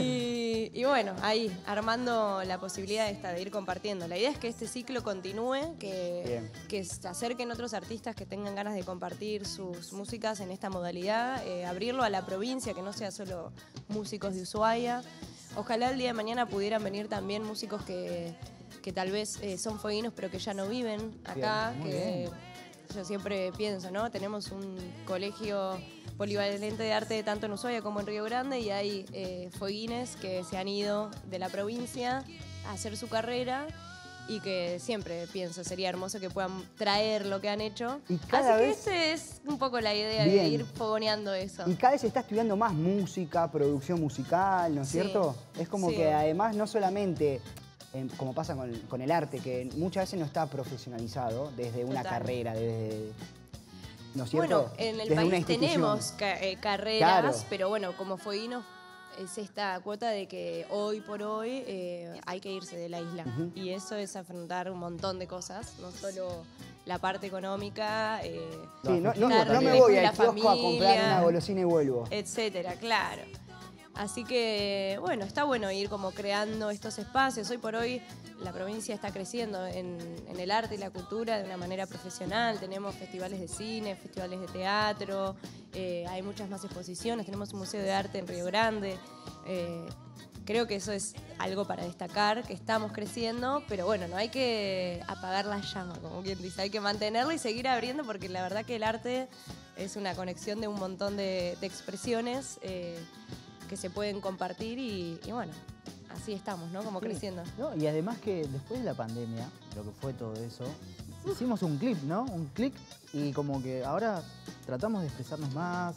Y, y bueno, ahí, armando la posibilidad esta de ir compartiendo. La idea es que este ciclo continúe, que, Bien. que se acerquen otros artistas que tengan ganas de compartir sus músicas en esta modalidad, eh, abrirlo a la provincia, que no sea solo músicos de Ushuaia. ojalá el día de mañana pudieran venir también músicos que, que tal vez eh, son fueguinos pero que ya no viven acá, Bien, muy que bien. yo siempre pienso, ¿no? Tenemos un colegio polivalente de arte tanto en Ushuaia como en Río Grande y hay eh, fueguines que se han ido de la provincia a hacer su carrera y que siempre pienso, sería hermoso que puedan traer lo que han hecho. Y cada Así que vez- esa es un poco la idea Bien. de ir fogoneando eso. Y cada vez se está estudiando más música, producción musical, ¿no es Sí, cierto? Es como sí. que además no solamente, eh, como pasa con, con el arte, que muchas veces no está profesionalizado desde una Total. carrera, desde... ¿No es cierto? Bueno, en el Desde una país institución. tenemos ca- eh, carreras, Claro. pero bueno, como fueguinos es esta cuota de que hoy por hoy eh, hay que irse de la isla. Ujú. Y eso es afrontar un montón de cosas, no solo la parte económica, eh, Sí, no, no- estar no me lejos voy de al la kiosco a comprar familia. una golosina y vuelvo. etcétera, claro. Así que, bueno, está bueno ir como creando estos espacios. Hoy por hoy la provincia está creciendo en, en el arte y la cultura de una manera profesional. Tenemos festivales de cine, festivales de teatro, eh, hay muchas más exposiciones. Tenemos un museo de arte en Río Grande. Eh, creo que eso es algo para destacar, que estamos creciendo, pero bueno, no hay que apagar la llama, como quien dice. Hay que mantenerla y seguir abriendo porque la verdad que el arte es una conexión de un montón de, de expresiones eh, que se pueden compartir y, y bueno, así estamos, ¿no? Como Sí. creciendo. No, y además que después de la pandemia, lo que fue todo eso, hicimos un clip, ¿no? Un clic y como que ahora tratamos de expresarnos más.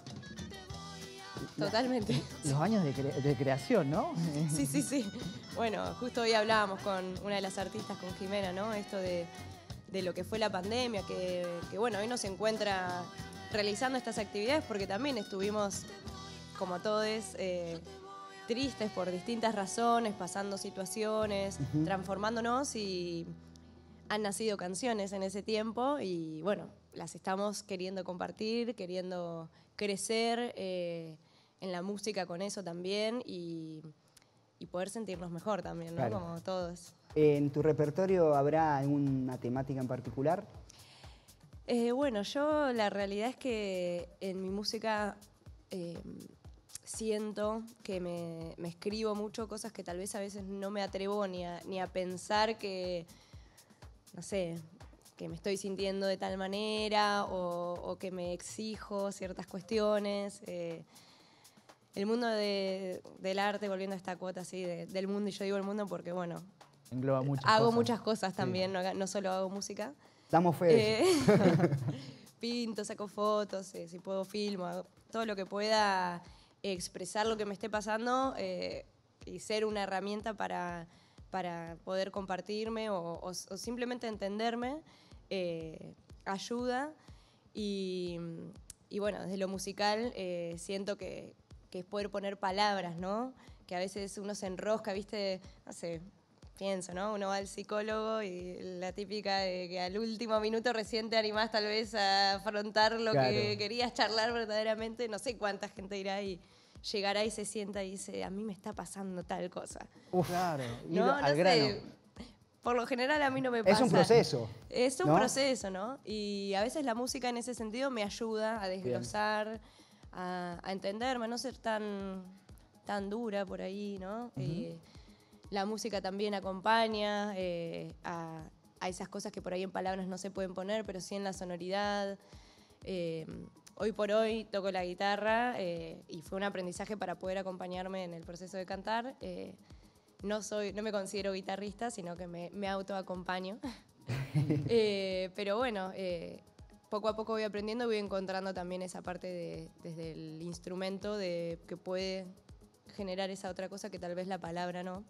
La- Totalmente. Los años de, cre- de creación, ¿no? Sí, sí, sí. Bueno, justo hoy hablábamos con una de las artistas, con Jimena, ¿no? Esto de, de lo que fue la pandemia, que, que, bueno, hoy nos encuentra realizando estas actividades porque también estuvimos, como todos, eh, tristes por distintas razones, pasando situaciones, Ujú. transformándonos y han nacido canciones en ese tiempo y bueno, las estamos queriendo compartir, queriendo crecer eh, en la música con eso también y, y poder sentirnos mejor también, ¿no? Claro. Como todos. ¿En tu repertorio habrá alguna temática en particular? Eh, bueno, yo la realidad es que en mi música eh, siento que me, me escribo mucho cosas que tal vez a veces no me atrevo ni a, ni a pensar que, no sé, que me estoy sintiendo de tal manera o, o que me exijo ciertas cuestiones. Eh, el mundo de- del arte, volviendo a esta cuota así de- del mundo, y yo digo el mundo porque, bueno, Engloba muchas hago cosas. muchas cosas también, no, no solo hago música. Damos fe de eso. Eh, pinto, saco fotos, eh, si puedo filmo, hago todo lo que pueda expresar lo que me esté pasando eh, y ser una herramienta para, para poder compartirme o, o- o simplemente entenderme, eh, ayuda. Y, y bueno, desde lo musical eh, siento que, que es poder poner palabras, ¿no? Que a veces uno se enrosca, ¿viste? No sé, pienso, ¿no? Uno va al psicólogo y la típica de que al último minuto recién te animás tal vez a afrontar lo Claro. que querías charlar verdaderamente. No sé cuánta gente irá y llegará y se sienta y dice, a mí me está pasando tal cosa. Uf, claro, ir No, al no grano. sé. Por lo general a mí no me pasa. Es un proceso. Es un ¿no? proceso, ¿no? Y a veces la música en ese sentido me ayuda a desglosar, a, a entenderme, a no ser tan, tan dura por ahí, ¿no? Eh, la música también acompaña eh, a, a esas cosas que por ahí en palabras no se pueden poner, pero sí en la sonoridad. Eh, hoy por hoy toco la guitarra eh, y fue un aprendizaje para poder acompañarme en el proceso de cantar. Eh, no, soy, no me considero guitarrista, sino que me, me autoacompaño. Eh, pero bueno, eh, poco a poco voy aprendiendo y voy encontrando también esa parte de, desde el instrumento de, que puede generar esa otra cosa que tal vez la palabra no.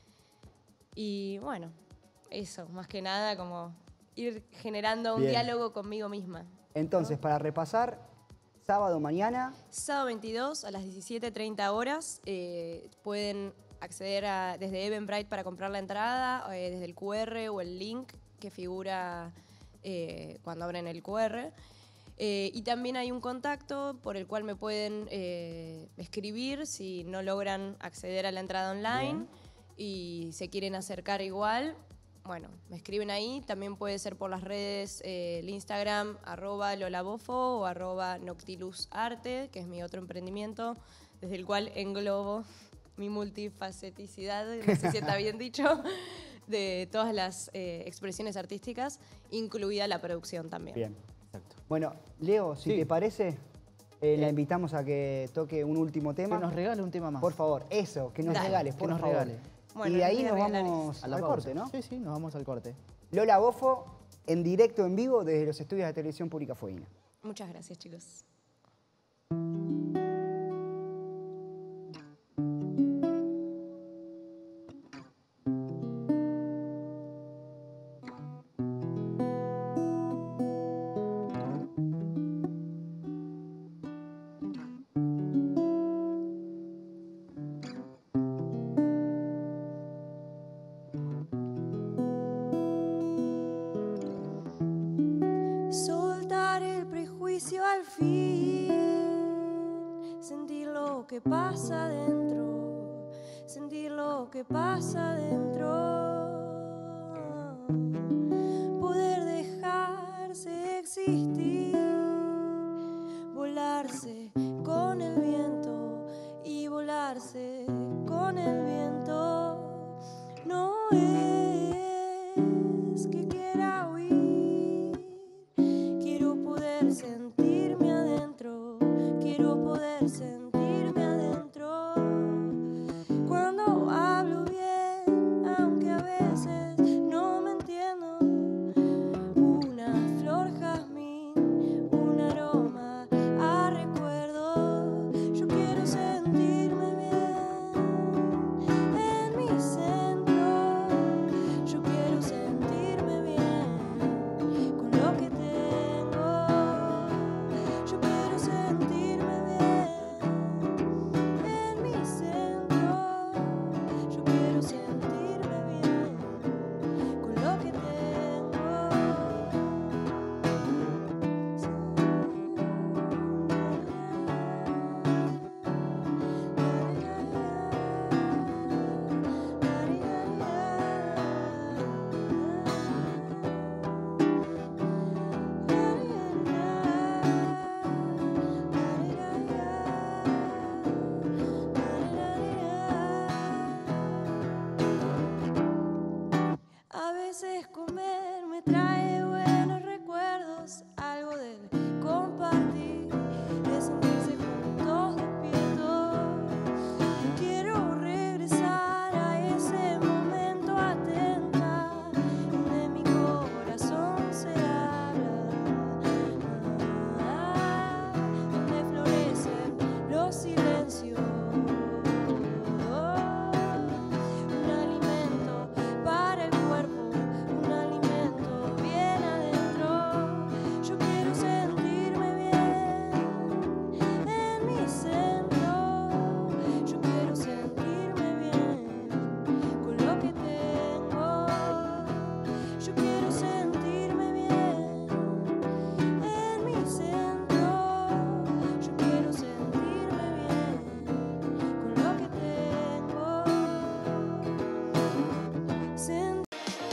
Y bueno, eso, más que nada como ir generando un Bien. diálogo conmigo misma. Entonces, para repasar, sábado mañana, Sábado veintidós a las diecisiete treinta horas eh, pueden acceder a, desde Eventbrite para comprar la entrada, eh, desde el Q R o el link que figura eh, cuando abren el Q R. Eh, y también hay un contacto por el cual me pueden eh, escribir si no logran acceder a la entrada online y se quieren acercar igual. Bueno, me escriben ahí, también puede ser por las redes, eh, el Instagram, arroba lolabofo o arroba noctilusarte, que es mi otro emprendimiento, desde el cual englobo mi multifaceticidad, no sé si está bien dicho, de todas las eh, expresiones artísticas, incluida la producción también. Bien. Exacto. Bueno, Leo, si Sí. te parece, eh, la invitamos a que toque un último tema. Que nos regale un tema más. Por favor, eso, que nos Dale, regales, que por nos favor. regale. Bueno, y de ahí les nos voy a regalar vamos A la al pausa. corte, ¿no? Sí, sí, nos vamos al corte. Lola Bofo, en directo, en vivo, desde los estudios de Televisión Pública Fueguina. Muchas gracias, chicos. Soltar el prejuicio al fin, sentir lo que pasa dentro, sentir lo que pasa dentro, poder dejarse existir, volarse con el viento y volarse con el viento. No es que quiera huir, quiero poder sentirme adentro, quiero poder sentirme adentro. Cuando hablo bien, aunque a veces no me entiendo, una flor jazmín, un aroma a recuerdo. Yo quiero sentirme bien en mi centro, yo quiero sentirme bien con lo que tengo, yo quiero sentirme bien en mi centro, yo quiero sentirme bien con lo que tengo. A veces comer me trae buenos recuerdos, algo del compartir, de sentirse juntos despiertos. Quiero regresar a ese momento atenta, donde mi corazón se habla, ah, donde florecen los silencios. Un alimento para el cuerpo, un alimento bien adentro. Yo quiero sentirme bien en mi centro, yo quiero sentirme bien con lo que tengo, yo quiero sentirme bien en mi centro, yo quiero sentirme bien con lo que tengo. Sen-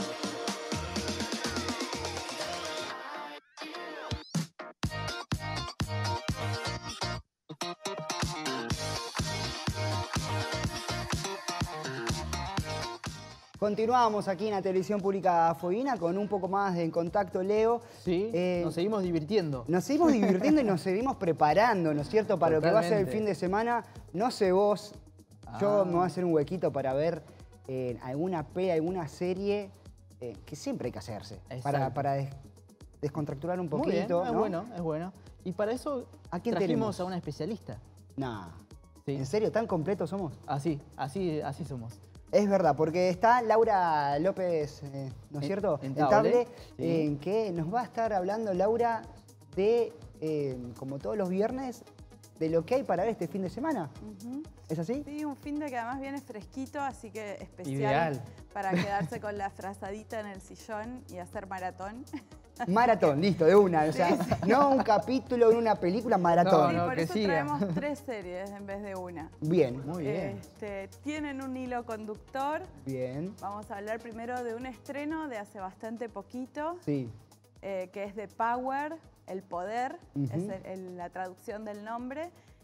Continuamos aquí en la Televisión Pública Fueguina con un poco más de En Contacto, Leo. Sí, Eh, nos seguimos divirtiendo. Nos seguimos divirtiendo y nos seguimos preparando, ¿no es cierto? Para lo que va a ser el Totalmente. fin de semana. No sé vos, yo Ah. me voy a hacer un huequito para ver eh, alguna peli, alguna serie eh, que siempre hay que hacerse. Para, Exacto. para des- descontracturar un Muy bien, poquito, es ¿no? bueno, es bueno. Y para eso ¿A quién trajimos tenemos? a una especialista. Nah. Sí. ¿En serio? ¿Tan completos somos? Así, así, así somos. Es verdad, porque está Laura López, eh, ¿no es En- cierto? en Table, Table, sí. en que nos va a estar hablando Laura de, eh, como todos los viernes, de lo que hay para ver este fin de semana. Ujú. ¿Es así? Sí, un fin de que además viene fresquito, así que especial Ideal. para quedarse con la frazadita en el sillón y hacer maratón. Maratón, listo, de una. O sea, no un capítulo en una película, maratón. Sí, no, por que eso siga. traemos tres series en vez de una. Bien, Muy bien. Este, tienen un hilo conductor. bien. Vamos a hablar primero de un estreno de hace bastante poquito, Sí, eh, que es The Power, El Poder, Ujú. es el- el- la traducción del nombre,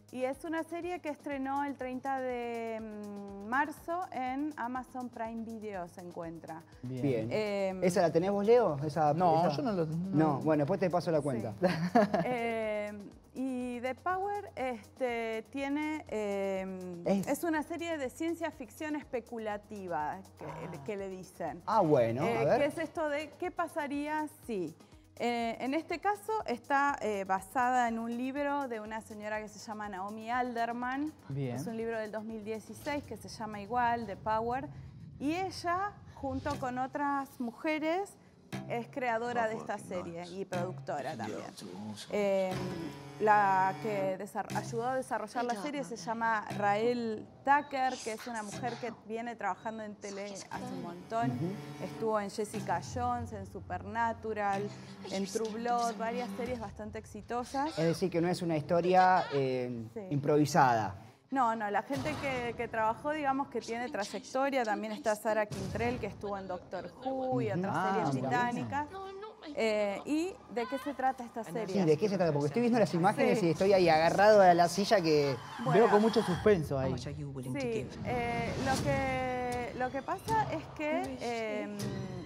Y es una serie que estrenó el treinta de marzo en Amazon Prime Video, se encuentra. Bien. Bien. Eh, ¿Esa la tenés vos, Leo? ¿Esa, No, esa? yo no lo... No, bueno, después te paso la cuenta. Sí. Eh, y The Power este, tiene... eh, Es- es... una serie de ciencia ficción especulativa, que, que le dicen. Ah, bueno, Eh, a ver. ¿Qué es esto de qué pasaría si? Eh, en este caso está eh, basada en un libro de una señora que se llama Naomi Alderman. Bien. Es un libro del dos mil dieciséis que se llama igual, The Power. Y ella, junto con otras mujeres, es creadora de esta serie y productora también. Eh, la que desar- ayudó a desarrollar la serie se llama Rael Tucker, que es una mujer que viene trabajando en tele hace un montón. Estuvo en Jessica Jones, en Supernatural, en True Blood, varias series bastante exitosas. Es decir, que no es una historia eh, Sí. improvisada. No, no, la gente que, que trabajó, digamos, que tiene trayectoria, también está Sarah Quintrell, que estuvo en Doctor Who y otras Ah, series mira. británicas. Eh, ¿Y de qué se trata esta serie? Sí, ¿de qué se trata? Porque estoy viendo las imágenes Sí. y estoy ahí agarrado a la silla que... Bueno, Veo con mucho suspenso ahí. Sí, eh, lo, que, lo que pasa es que eh,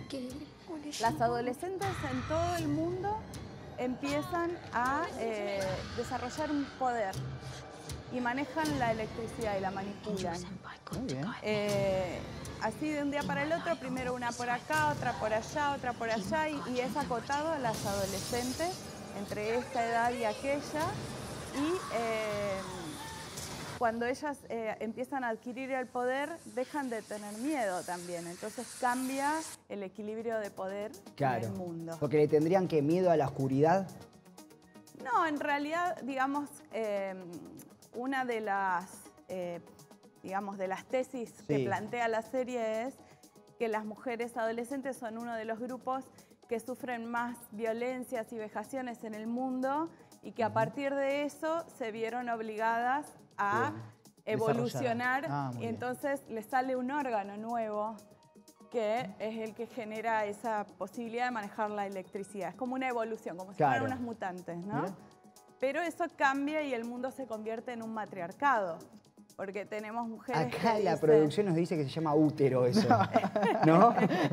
las adolescentes en todo el mundo empiezan a eh, desarrollar un poder y manejan la electricidad y la manipulan. Muy bien. Eh, así de un día para el otro, primero una por acá, otra por allá, otra por allá, y, y es acotado a las adolescentes entre esta edad y aquella. Y eh, cuando ellas eh, empiezan a adquirir el poder, dejan de tener miedo también. Entonces cambia el equilibrio de poder Claro. en el mundo. Porque le tendrían que miedo a la oscuridad. No, en realidad, digamos, eh, una de las, eh, digamos, de las tesis Sí. que plantea la serie es que las mujeres adolescentes son uno de los grupos que sufren más violencias y vejaciones en el mundo y que a partir de eso se vieron obligadas a Bien. evolucionar Desarrollar. Ah, muy y bien. entonces les sale un órgano nuevo que es el que genera esa posibilidad de manejar la electricidad. Es como una evolución, como si Claro. fueran unas mutantes, ¿no? Mira. Pero eso cambia y el mundo se convierte en un matriarcado, porque tenemos mujeres Acá que la dicen- producción nos dice que se llama útero eso. ¿No?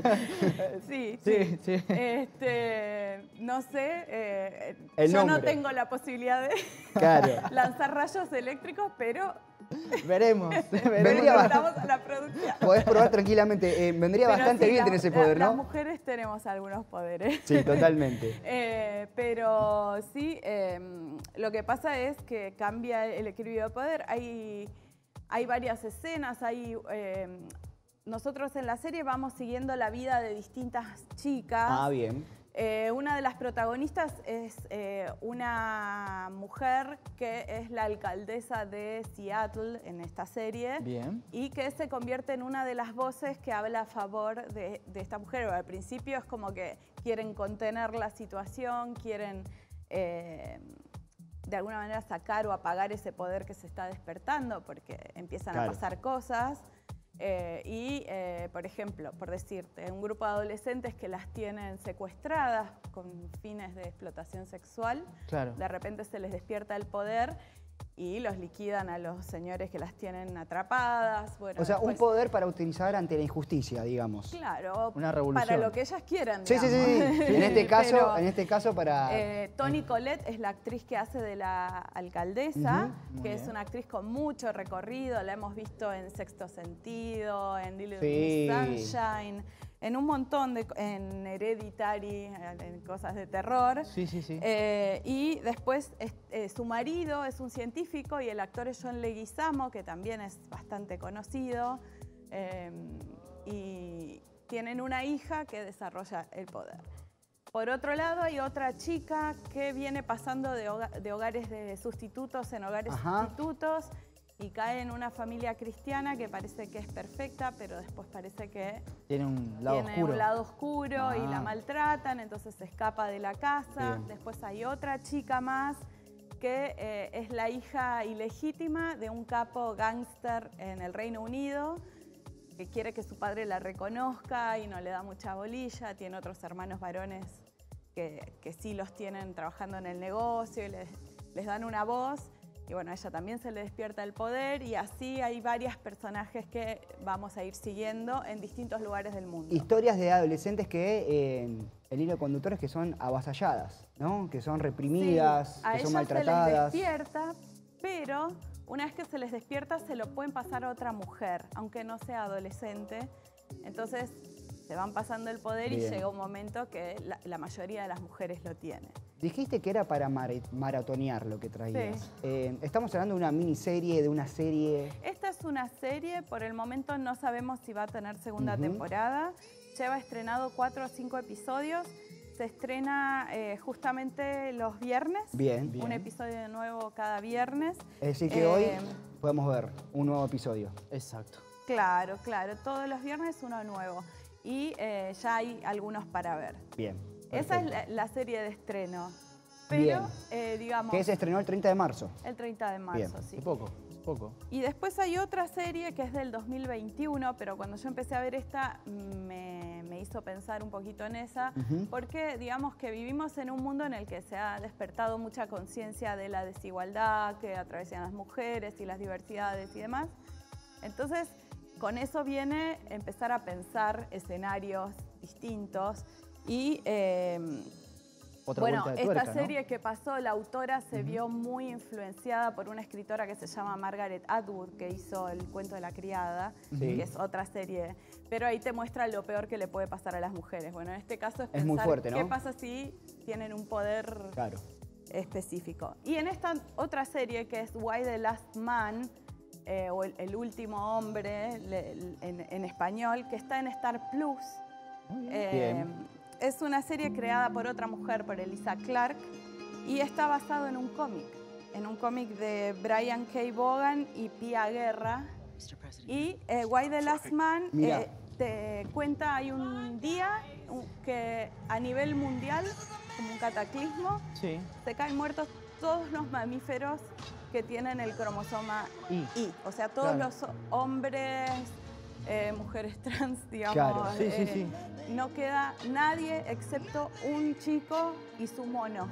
Sí, Sí, sí. sí. Este, no sé, eh, El yo no nombre. tengo la posibilidad de Claro. lanzar rayos eléctricos, pero Veremos. Vendría veremos. preguntamos a la producción. Podés probar tranquilamente. Eh, vendría Pero bastante sí, bien las- tener ese la- poder, Las ¿no? mujeres tenemos algunos poderes. Sí, totalmente. Eh, pero sí, eh, lo que pasa es que cambia el equilibrio de poder. Hay, hay varias escenas, hay, eh, nosotros en la serie vamos siguiendo la vida de distintas chicas. Ah, bien. Eh, una de las protagonistas es eh, una mujer que es la alcaldesa de Seattle en esta serie. Bien. Y que se convierte en una de las voces que habla a favor de, de esta mujer. Al principio es como que quieren contener la situación, quieren eh, de alguna manera sacar o apagar ese poder que se está despertando porque empiezan Claro. a pasar cosas. Eh, y, eh, por ejemplo, por decirte, un grupo de adolescentes que las tienen secuestradas con fines de explotación sexual, Claro. de repente se les despierta el poder y los liquidan a los señores que las tienen atrapadas. Bueno, O sea, un después- poder para utilizar ante la injusticia, digamos. Claro, Una revolución. para lo que ellas quieran. Sí, sí, sí, digamos. sí. En este caso, Pero, en este caso para... eh, Toni Collette es la actriz que hace de la alcaldesa, Muy que bien. es una actriz con mucho recorrido. La hemos visto en Sexto Sentido, en Little Sí. Miss Sunshine, en un montón de... en Hereditary, en cosas de terror. Sí, sí, sí. Eh, y después es- eh, su marido es un científico y el actor es John Leguizamo, que también es bastante conocido. Eh, y tienen una hija que desarrolla el poder. Por otro lado, hay otra chica que viene pasando de, hoga- de hogares de sustitutos en hogares Ajá. sustitutos y cae en una familia cristiana que parece que es perfecta, pero después parece que Tiene un lado tiene oscuro. un lado oscuro y la Ah. maltratan, entonces se escapa de la casa. Bien. Después hay otra chica más que eh, es la hija ilegítima de un capo gángster en el Reino Unido que quiere que su padre la reconozca y no le da mucha bolilla. Tiene otros hermanos varones que, que sí los tienen trabajando en el negocio y les, les dan una voz. y bueno, a ella también se le despierta el poder y así hay varios personajes que vamos a ir siguiendo en distintos lugares del mundo. Historias de adolescentes que, eh, el hilo conductor es que son avasalladas, ¿no? Que son reprimidas, Sí, a que son ellas maltratadas. se les despierta, pero una vez que se les despierta se lo pueden pasar a otra mujer, aunque no sea adolescente. Entonces se van pasando el poder Bien. y llega un momento que la, la mayoría de las mujeres lo tienen. Dijiste que era para mar maratonear lo que traías. Sí. Eh, ¿Estamos hablando de una miniserie, de una serie? Esta es una serie, por el momento no sabemos si va a tener segunda Ujú. temporada. Lleva estrenado cuatro o cinco episodios. Se estrena eh, justamente los viernes. Bien. Un episodio nuevo cada viernes. Es decir, que Eh, hoy podemos ver un nuevo episodio. Exacto. Claro, claro. Todos los viernes uno nuevo. Y eh, ya hay algunos para ver. Bien. Esa es perfecto. la, la serie de estreno. Pero, Bien. eh, digamos, Que se estrenó el treinta de marzo. el treinta de marzo, Bien. sí. Es poco, es poco. Y después hay otra serie que es del dos mil veintiuno, pero cuando yo empecé a ver esta me, me hizo pensar un poquito en esa, Ujú. porque digamos que vivimos en un mundo en el que se ha despertado mucha conciencia de la desigualdad que atraviesan las mujeres y las diversidades y demás. Entonces, con eso viene empezar a pensar escenarios distintos y... eh, Otra bueno, vuelta de esta tuerca, ¿no? serie que pasó, la autora se vio muy influenciada por una escritora que se llama Margaret Atwood, que hizo El cuento de la criada, Sí. que es otra serie. Pero ahí te muestra lo peor que le puede pasar a las mujeres. Bueno, en este caso es Es pensar muy fuerte, ¿no? qué pasa si tienen un poder Claro. específico. Y en esta otra serie que es Why the Last Man, eh, o el, el último hombre le- en, en español, que está en Star Plus. Eh, Bien. es una serie creada por otra mujer, por Elisa Clark, y está basado en un cómic, en un cómic de Brian K. Vaughan y Pia Guerra. Y eh, Why the Last Man Mira. eh, te cuenta, hay un día un- que a nivel mundial, como un cataclismo, Sí. se caen muertos todos los mamíferos que tienen el cromosoma Y. Y. O sea, todos Claro. los hombres, eh, mujeres trans, digamos. Claro. Sí, sí, eh, sí. No queda nadie excepto un chico y su mono,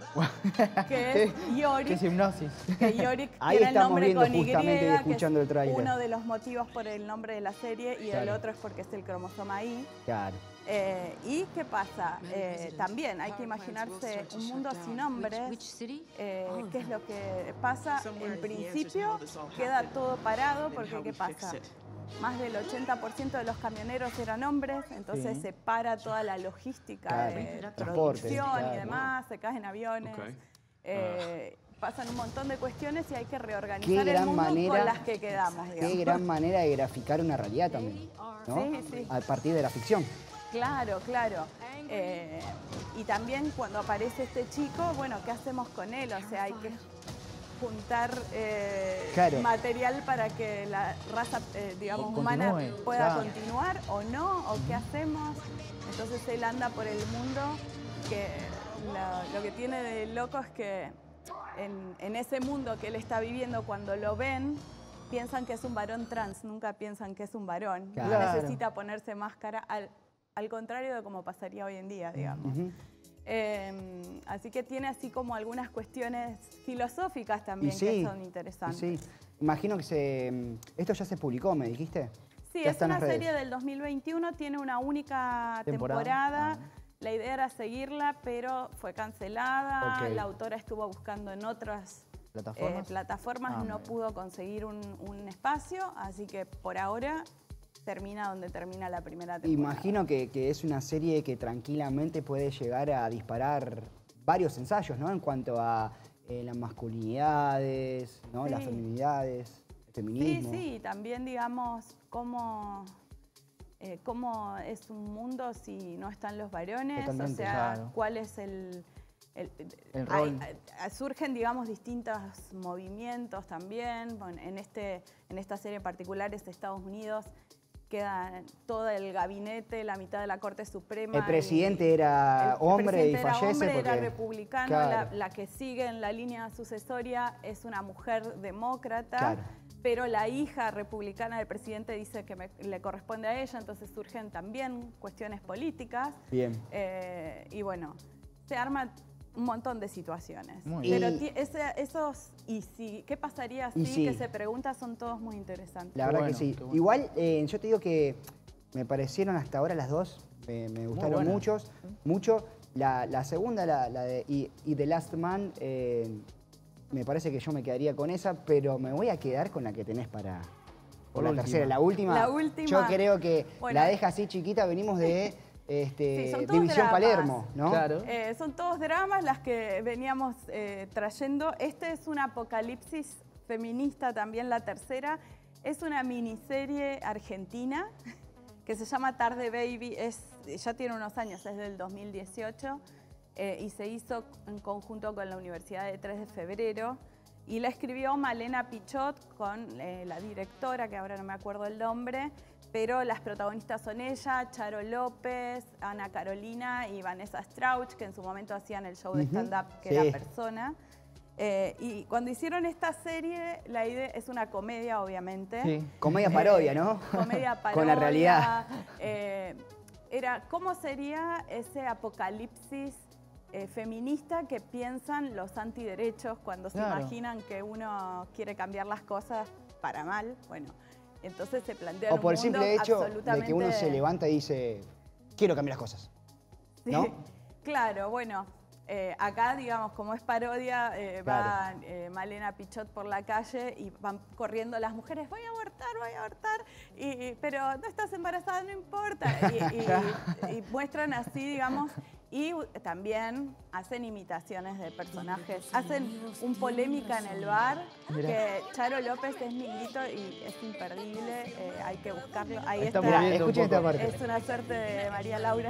que es Qué Yorick. hipnosis. Que Yorick Ahí tiene el estamos nombre viendo con Y, justamente y que es escuchando el tráiler. uno de los motivos por el nombre de la serie, y el Claro. otro es porque es el cromosoma Y. Claro. Eh, ¿Y qué pasa? Eh, también hay que imaginarse un mundo sin hombres. Eh, ¿Qué es lo que pasa? En principio queda todo parado porque ¿qué pasa? Más del ochenta por ciento de los camioneros eran hombres, entonces Sí. se para toda la logística Claro, de transporte, producción claro. y demás, se caen aviones. Ok. eh, Pasan un montón de cuestiones y hay que Qué reorganizar el gran mundo manera. con las que quedamos, Qué digamos. gran manera de graficar una realidad también. ¿no? Sí, sí. A partir de la ficción. Claro, claro. Eh, y también cuando aparece este chico, bueno, ¿qué hacemos con él? O sea, hay que juntar eh, Claro. material para que la raza, eh, digamos, humana Continúe, pueda claro. continuar o no, o qué hacemos. Entonces él anda por el mundo, que lo, lo que tiene de loco es que en, en ese mundo que él está viviendo, cuando lo ven, piensan que es un varón trans, nunca piensan que es un varón. No Claro. necesita ponerse máscara, al, al contrario de como pasaría hoy en día, digamos. Ujú. Eh, así que tiene así como algunas cuestiones filosóficas también Y sí, que son y interesantes. sí. Imagino que se, esto ya se publicó, ¿me dijiste? Sí, Ya es está en una las redes. serie del dos mil veintiuno, tiene una única Temporada. temporada. Ah. La idea era seguirla, pero fue cancelada. Ok. La autora estuvo buscando en otras ¿Plataformas? eh, plataformas, Ah, muy no bien. pudo conseguir un, un espacio, así que por ahora termina donde termina la primera temporada. Imagino que, que es una serie que tranquilamente puede llegar a disparar varios ensayos, ¿no? En cuanto a eh, las masculinidades, ¿no? Las Sí. feminidades, el Sí, feminismo. sí, también digamos cómo, eh, cómo es un mundo si no están los varones, Totalmente, o sea, claro. cuál es el... el- El hay- rol. hay- surgen, digamos, distintos movimientos también. Bueno, en, este, en esta serie en particular es Estados Unidos, queda todo el gabinete, la mitad de la Corte Suprema. El presidente y- era el hombre presidente y era fallece hombre, era porque- republicano, Claro. la, la que sigue en la línea sucesoria es una mujer demócrata. Claro. Pero la hija republicana del presidente dice que me- le corresponde a ella, entonces surgen también cuestiones políticas. Bien. Eh, y bueno, se arma un montón de situaciones. Muy Pero bien. ti- ese- esos, y si, ¿qué pasaría si? Y sí. Que se pregunta, son todos muy interesantes. La verdad bueno, que sí. qué bueno. Igual, eh, yo te digo que me parecieron hasta ahora las dos, me, me gustaron buenas. muchos, mucho. La, la segunda, la, la de y, y The Last Man, eh, me parece que yo me quedaría con esa, pero me voy a quedar con la que tenés para... Por Por la última. tercera, la última. La última. Yo creo que Bueno. la deja así chiquita, venimos de este, Sí, son todos División dramas. Palermo, ¿no? Claro. Eh, son todos dramas las que veníamos eh, trayendo. Este es un apocalipsis feminista, también la tercera. Es una miniserie argentina que se llama Tarde Baby. Es, ya tiene unos años, es del dos mil dieciocho eh, y se hizo en conjunto con la Universidad de tres de febrero. Y la escribió Malena Pichot con eh, la directora, que ahora no me acuerdo el nombre, pero las protagonistas son ella, Charo López, Ana Carolina y Vanessa Strauch, que en su momento hacían el show de Ujú, stand-up que sí. era Persona. Eh, y cuando hicieron esta serie, la idea es una comedia, obviamente. Sí. Comedia parodia, ¿no? Comedia parodia. Con la realidad. eh, era, ¿cómo sería ese apocalipsis eh, feminista que piensan los antiderechos cuando Claro. se imaginan que uno quiere cambiar las cosas para mal? Bueno, entonces se plantea O por el un mundo simple hecho de absolutamente... que uno se levanta y dice, quiero cambiar las cosas. ¿no? Sí, claro, bueno, eh, acá, digamos, como es parodia, eh, Claro. va eh, Malena Pichot por la calle y van corriendo las mujeres, voy a abortar, voy a abortar, y, y- pero no estás embarazada, no importa. Y, y- y muestran así, digamos, y también hacen imitaciones de personajes. Hacen un polémica en el bar, Mirá. que Charo López es Minguito y es imperdible, eh, hay que buscarlo. Ahí Está está. muy bien. Escuchen un esta poco. parte. Es una suerte de María Laura.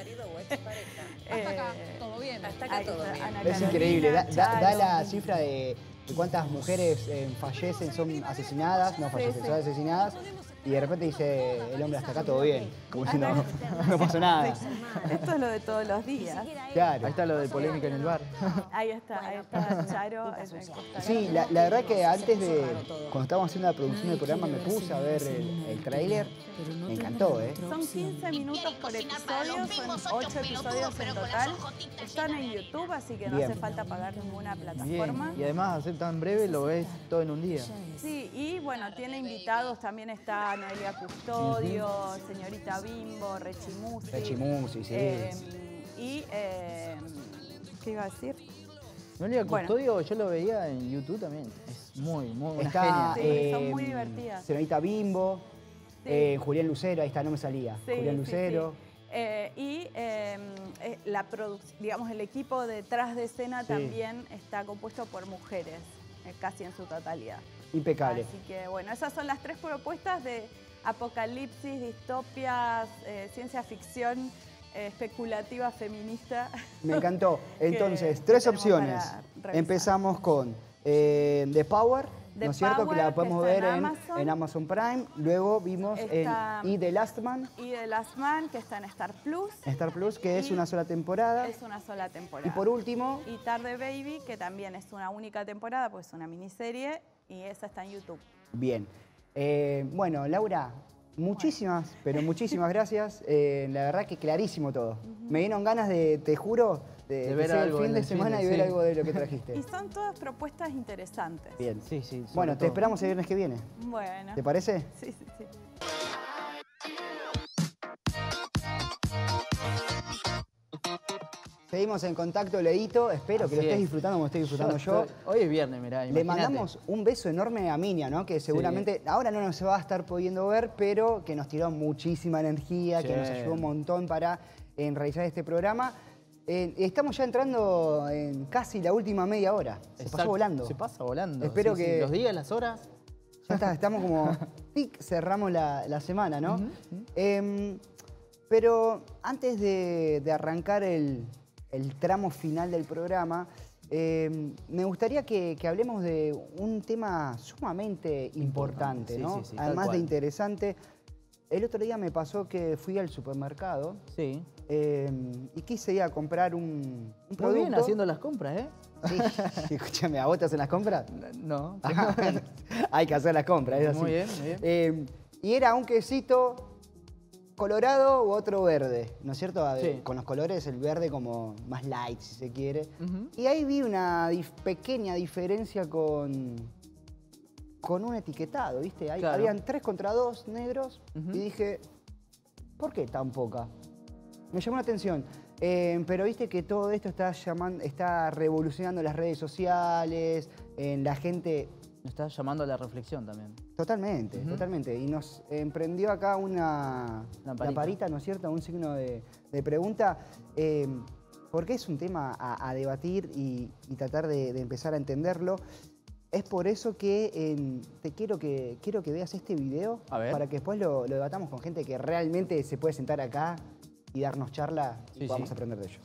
Hasta acá, todo bien. Hasta acá Ahí todo está, bien. Ana Es Carolina, increíble, da, da- da Charo. la cifra de, de cuántas mujeres eh, fallecen, son asesinadas, no fallecen, sí. son asesinadas, y de repente dice el hombre hasta acá todo bien, como si no, Ana- no pasó nada. Esto es lo de todos los días. Claro. Ahí está lo de polémica en el bar. Ahí está, ahí está Charo. en el costado. Sí, la, la verdad que antes de, cuando estábamos haciendo la producción del programa, me puse a ver el, el tráiler, me encantó, ¿eh? Son quince minutos por episodio, son ocho episodios en total. Están en YouTube, así que no Bien. hace falta pagar ninguna Bien. plataforma. Y además, hacer tan breve, lo ves todo en un día. Sí, y bueno, tiene invitados, también está Noelia Custodio, señorita Bimbo, Rechimusi. Rechimusi, sí. Eh, y, eh, ¿qué iba a decir? Noelia Bueno. Custodio, yo lo veía en YouTube también. Es muy, muy una Está, genia. Sí, son eh, muy divertidas. Señorita Bimbo, Sí. eh, Julián Lucero, ahí está, no me salía. Sí, Julián sí, Lucero. sí. Eh, y eh, eh, la produc- digamos, el equipo detrás de escena Sí. también está compuesto por mujeres, eh, casi en su totalidad. Impecable. Así que bueno, esas son las tres propuestas de apocalipsis, distopias, eh, ciencia ficción, eh, especulativa, feminista. Me encantó. que- Entonces, que tres tenemos opciones. para revisar. Empezamos con eh, The Power, The ¿no es cierto? Power, Que la que podemos está ver en en, Amazon. en Amazon Prime. Luego vimos Está- en Y The Last Man, Y The Last Man, que está en Star Plus, Star Plus, que es Y una sola temporada. es una sola temporada. Y por último, Y Tarde Baby, que también es una única temporada, pues es una miniserie, y esa está en YouTube. bien. Eh, bueno, Laura, muchísimas, pero muchísimas gracias. Eh, la verdad que clarísimo todo. Me dieron ganas de, te juro, de, De que ver sea el algo fin en de el fin semana de- y ver sí. algo de lo que trajiste. Y son todas propuestas interesantes. Bien. Sí, sí. sobre Bueno, te todo. esperamos el viernes que viene. Bueno. ¿Te parece? Sí, sí, sí. Seguimos en contacto, Leito. Espero que lo Así estés es. disfrutando como estoy disfrutando yo. estoy- Hoy es viernes, mirá, Le imagínate. mandamos un beso enorme a Minia, ¿no? Que seguramente ahora no nos va a estar pudiendo ver, pero que nos tiró muchísima energía, que Sí. nos ayudó un montón para en realizar este programa. Eh, estamos ya entrando en casi la última media hora. Se Exacto, pasó volando. Se pasa volando. Espero Sí, sí, que- Los días, las horas. Ya está, estamos como, tic, cerramos la, la semana, ¿no? Em, pero antes de, de arrancar el, el tramo final del programa, em, me gustaría que, que hablemos de un tema sumamente importante, Importante, sí, ¿no? sí, sí, tal Además de cual. interesante. El otro día me pasó que fui al supermercado Sí. em, y quise ir a comprar un, un Muy producto. bien haciendo las compras, ¿eh? Sí, escúchame, ¿a vos te hacen las compras? No. Ajá, hay que hacer las compras, es así. Muy bien, muy bien. Eh, y era un quesito colorado u otro verde, ¿no es cierto? Sí. Con los colores, el verde como más light, si se quiere. Uh-huh. Y ahí vi una dif- pequeña diferencia con, con un etiquetado, ¿viste? Ahí Claro. habían tres contra dos negros Uh-huh. y dije, ¿por qué tan poca? Me llamó la atención. Eh, pero viste que todo esto está, llamando, está revolucionando las redes sociales, en la gente... Nos está llamando a la reflexión también. Totalmente, Ujú. totalmente. Y nos emprendió acá una Lamparita. lamparita, ¿no es cierto? Un signo de, de pregunta. Eh, porque es un tema a, a debatir y, y tratar de, de empezar a entenderlo. Es por eso que eh, te quiero que quiero que veas este video A ver. para que después lo, lo debatamos con gente que realmente se puede sentar acá y darnos charla y Sí, podamos sí. aprender de ellos.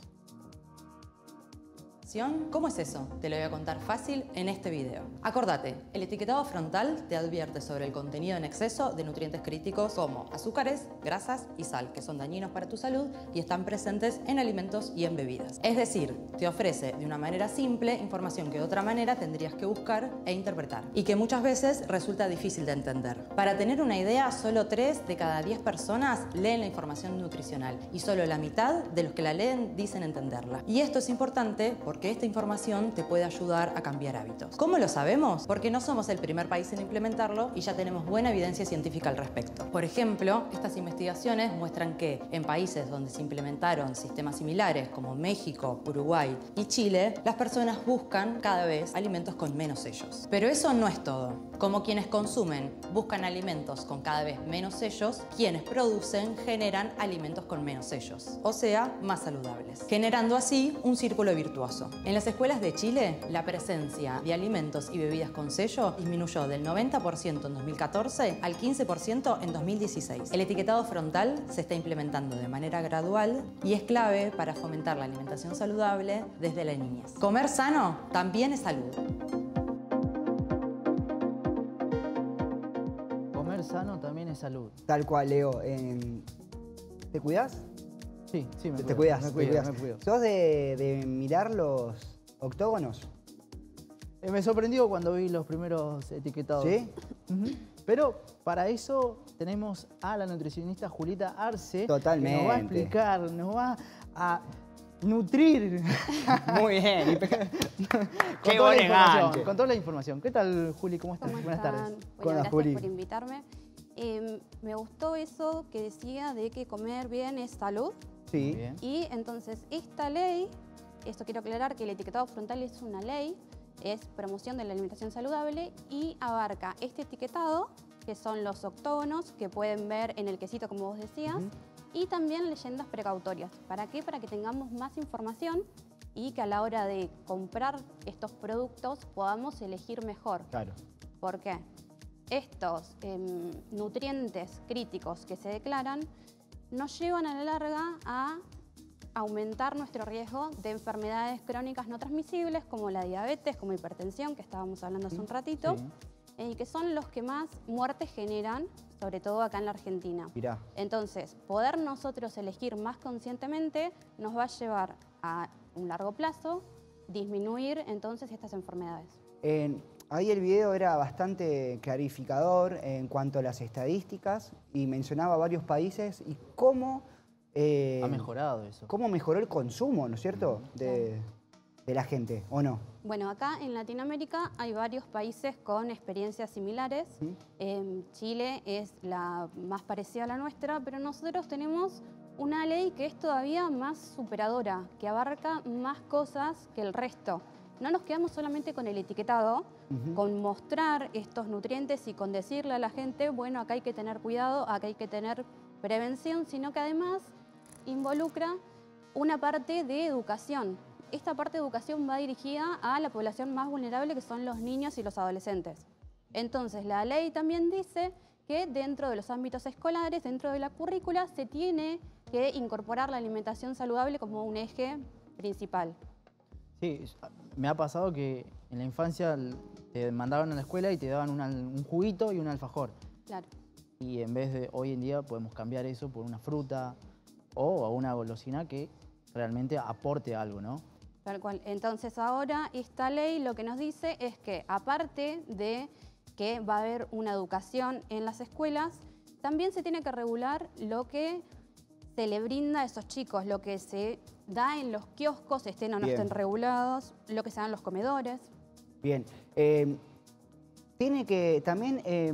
¿Cómo es eso? Te lo voy a contar fácil en este video. Acordate, el etiquetado frontal te advierte sobre el contenido en exceso de nutrientes críticos como azúcares, grasas y sal, que son dañinos para tu salud y están presentes en alimentos y en bebidas. Es decir, te ofrece de una manera simple información que de otra manera tendrías que buscar e interpretar y que muchas veces resulta difícil de entender. Para tener una idea, solo tres de cada diez personas leen la información nutricional y solo la mitad de los que la leen dicen entenderla. Y esto es importante porque esta información te puede ayudar a cambiar hábitos. ¿Cómo lo sabemos? Porque no somos el primer país en implementarlo y ya tenemos buena evidencia científica al respecto. Por ejemplo, estas investigaciones muestran que en países donde se implementaron sistemas similares como México, Uruguay y Chile, las personas buscan cada vez alimentos con menos sellos. Pero eso no es todo. Como quienes consumen buscan alimentos con cada vez menos sellos, quienes producen generan alimentos con menos sellos, o sea, más saludables, generando así un círculo virtuoso. En las escuelas de Chile, la presencia de alimentos y bebidas con sello disminuyó del noventa por ciento en dos mil catorce al quince por ciento en dos mil dieciséis. El etiquetado frontal se está implementando de manera gradual y es clave para fomentar la alimentación saludable desde la niñez. Comer sano también es salud. Comer sano también es salud. Tal cual, Leo. En- ¿Te cuidas? Sí, sí, me Te, cuido, te cuidas, me te cuido, cuidas. me cuido. ¿Sos de, de mirar los octógonos? Eh, me sorprendió cuando vi los primeros etiquetados. ¿Sí? Ujú. Pero para eso tenemos a la nutricionista Julita Arce. Totalmente. Que nos va a explicar, nos va a nutrir. Muy bien. impeca- con, Qué toda buen la información, enganche. con toda la información. ¿Qué tal, Juli? ¿Cómo estás? ¿Cómo Buenas están? tardes. Bueno, Hola, gracias Juli. por invitarme. Eh, me gustó eso que decía de que comer bien es salud. Sí. Muy bien. Y entonces esta ley, esto quiero aclarar que el etiquetado frontal es una ley, es promoción de la alimentación saludable y abarca este etiquetado, que son los octógonos que pueden ver en el quesito como vos decías, Ujú. y también leyendas precautorias. ¿Para qué? Para que tengamos más información y que a la hora de comprar estos productos podamos elegir mejor. Claro. ¿Por qué? Estos em, nutrientes críticos que se declaran nos llevan a la larga a aumentar nuestro riesgo de enfermedades crónicas no transmisibles como la diabetes, como hipertensión, que estábamos hablando hace un ratito, Sí. eh, y que son los que más muertes generan, sobre todo acá en la Argentina. Mirá. Entonces, poder nosotros elegir más conscientemente nos va a llevar a un largo plazo disminuir entonces estas enfermedades. En- ahí el video era bastante clarificador en cuanto a las estadísticas y mencionaba varios países y cómo, eh, Ha mejorado eso. cómo mejoró el consumo, ¿no es cierto?, de, de la gente, ¿o no? Bueno, acá en Latinoamérica hay varios países con experiencias similares. ¿Mm? Eh, Chile es la más parecida a la nuestra, pero nosotros tenemos una ley que es todavía más superadora, que abarca más cosas que el resto. No nos quedamos solamente con el etiquetado, Ujú. con mostrar estos nutrientes y con decirle a la gente, bueno, acá hay que tener cuidado, acá hay que tener prevención, sino que además involucra una parte de educación. Esta parte de educación va dirigida a la población más vulnerable, que son los niños y los adolescentes. Entonces, la ley también dice que dentro de los ámbitos escolares, dentro de la currícula, se tiene que incorporar la alimentación saludable como un eje principal. Sí, me ha pasado que en la infancia te mandaban a la escuela y te daban una- un juguito y un alfajor. Claro. Y en vez de hoy en día podemos cambiar eso por una fruta o una golosina que realmente aporte algo, ¿no? Tal cual. Entonces ahora esta ley lo que nos dice es que aparte de que va a haber una educación en las escuelas, también se tiene que regular lo que se le brinda a esos chicos, lo que se da en los kioscos, estén o no Bien. estén regulados, lo que se da en los comedores. Bien. Eh, tiene que también eh,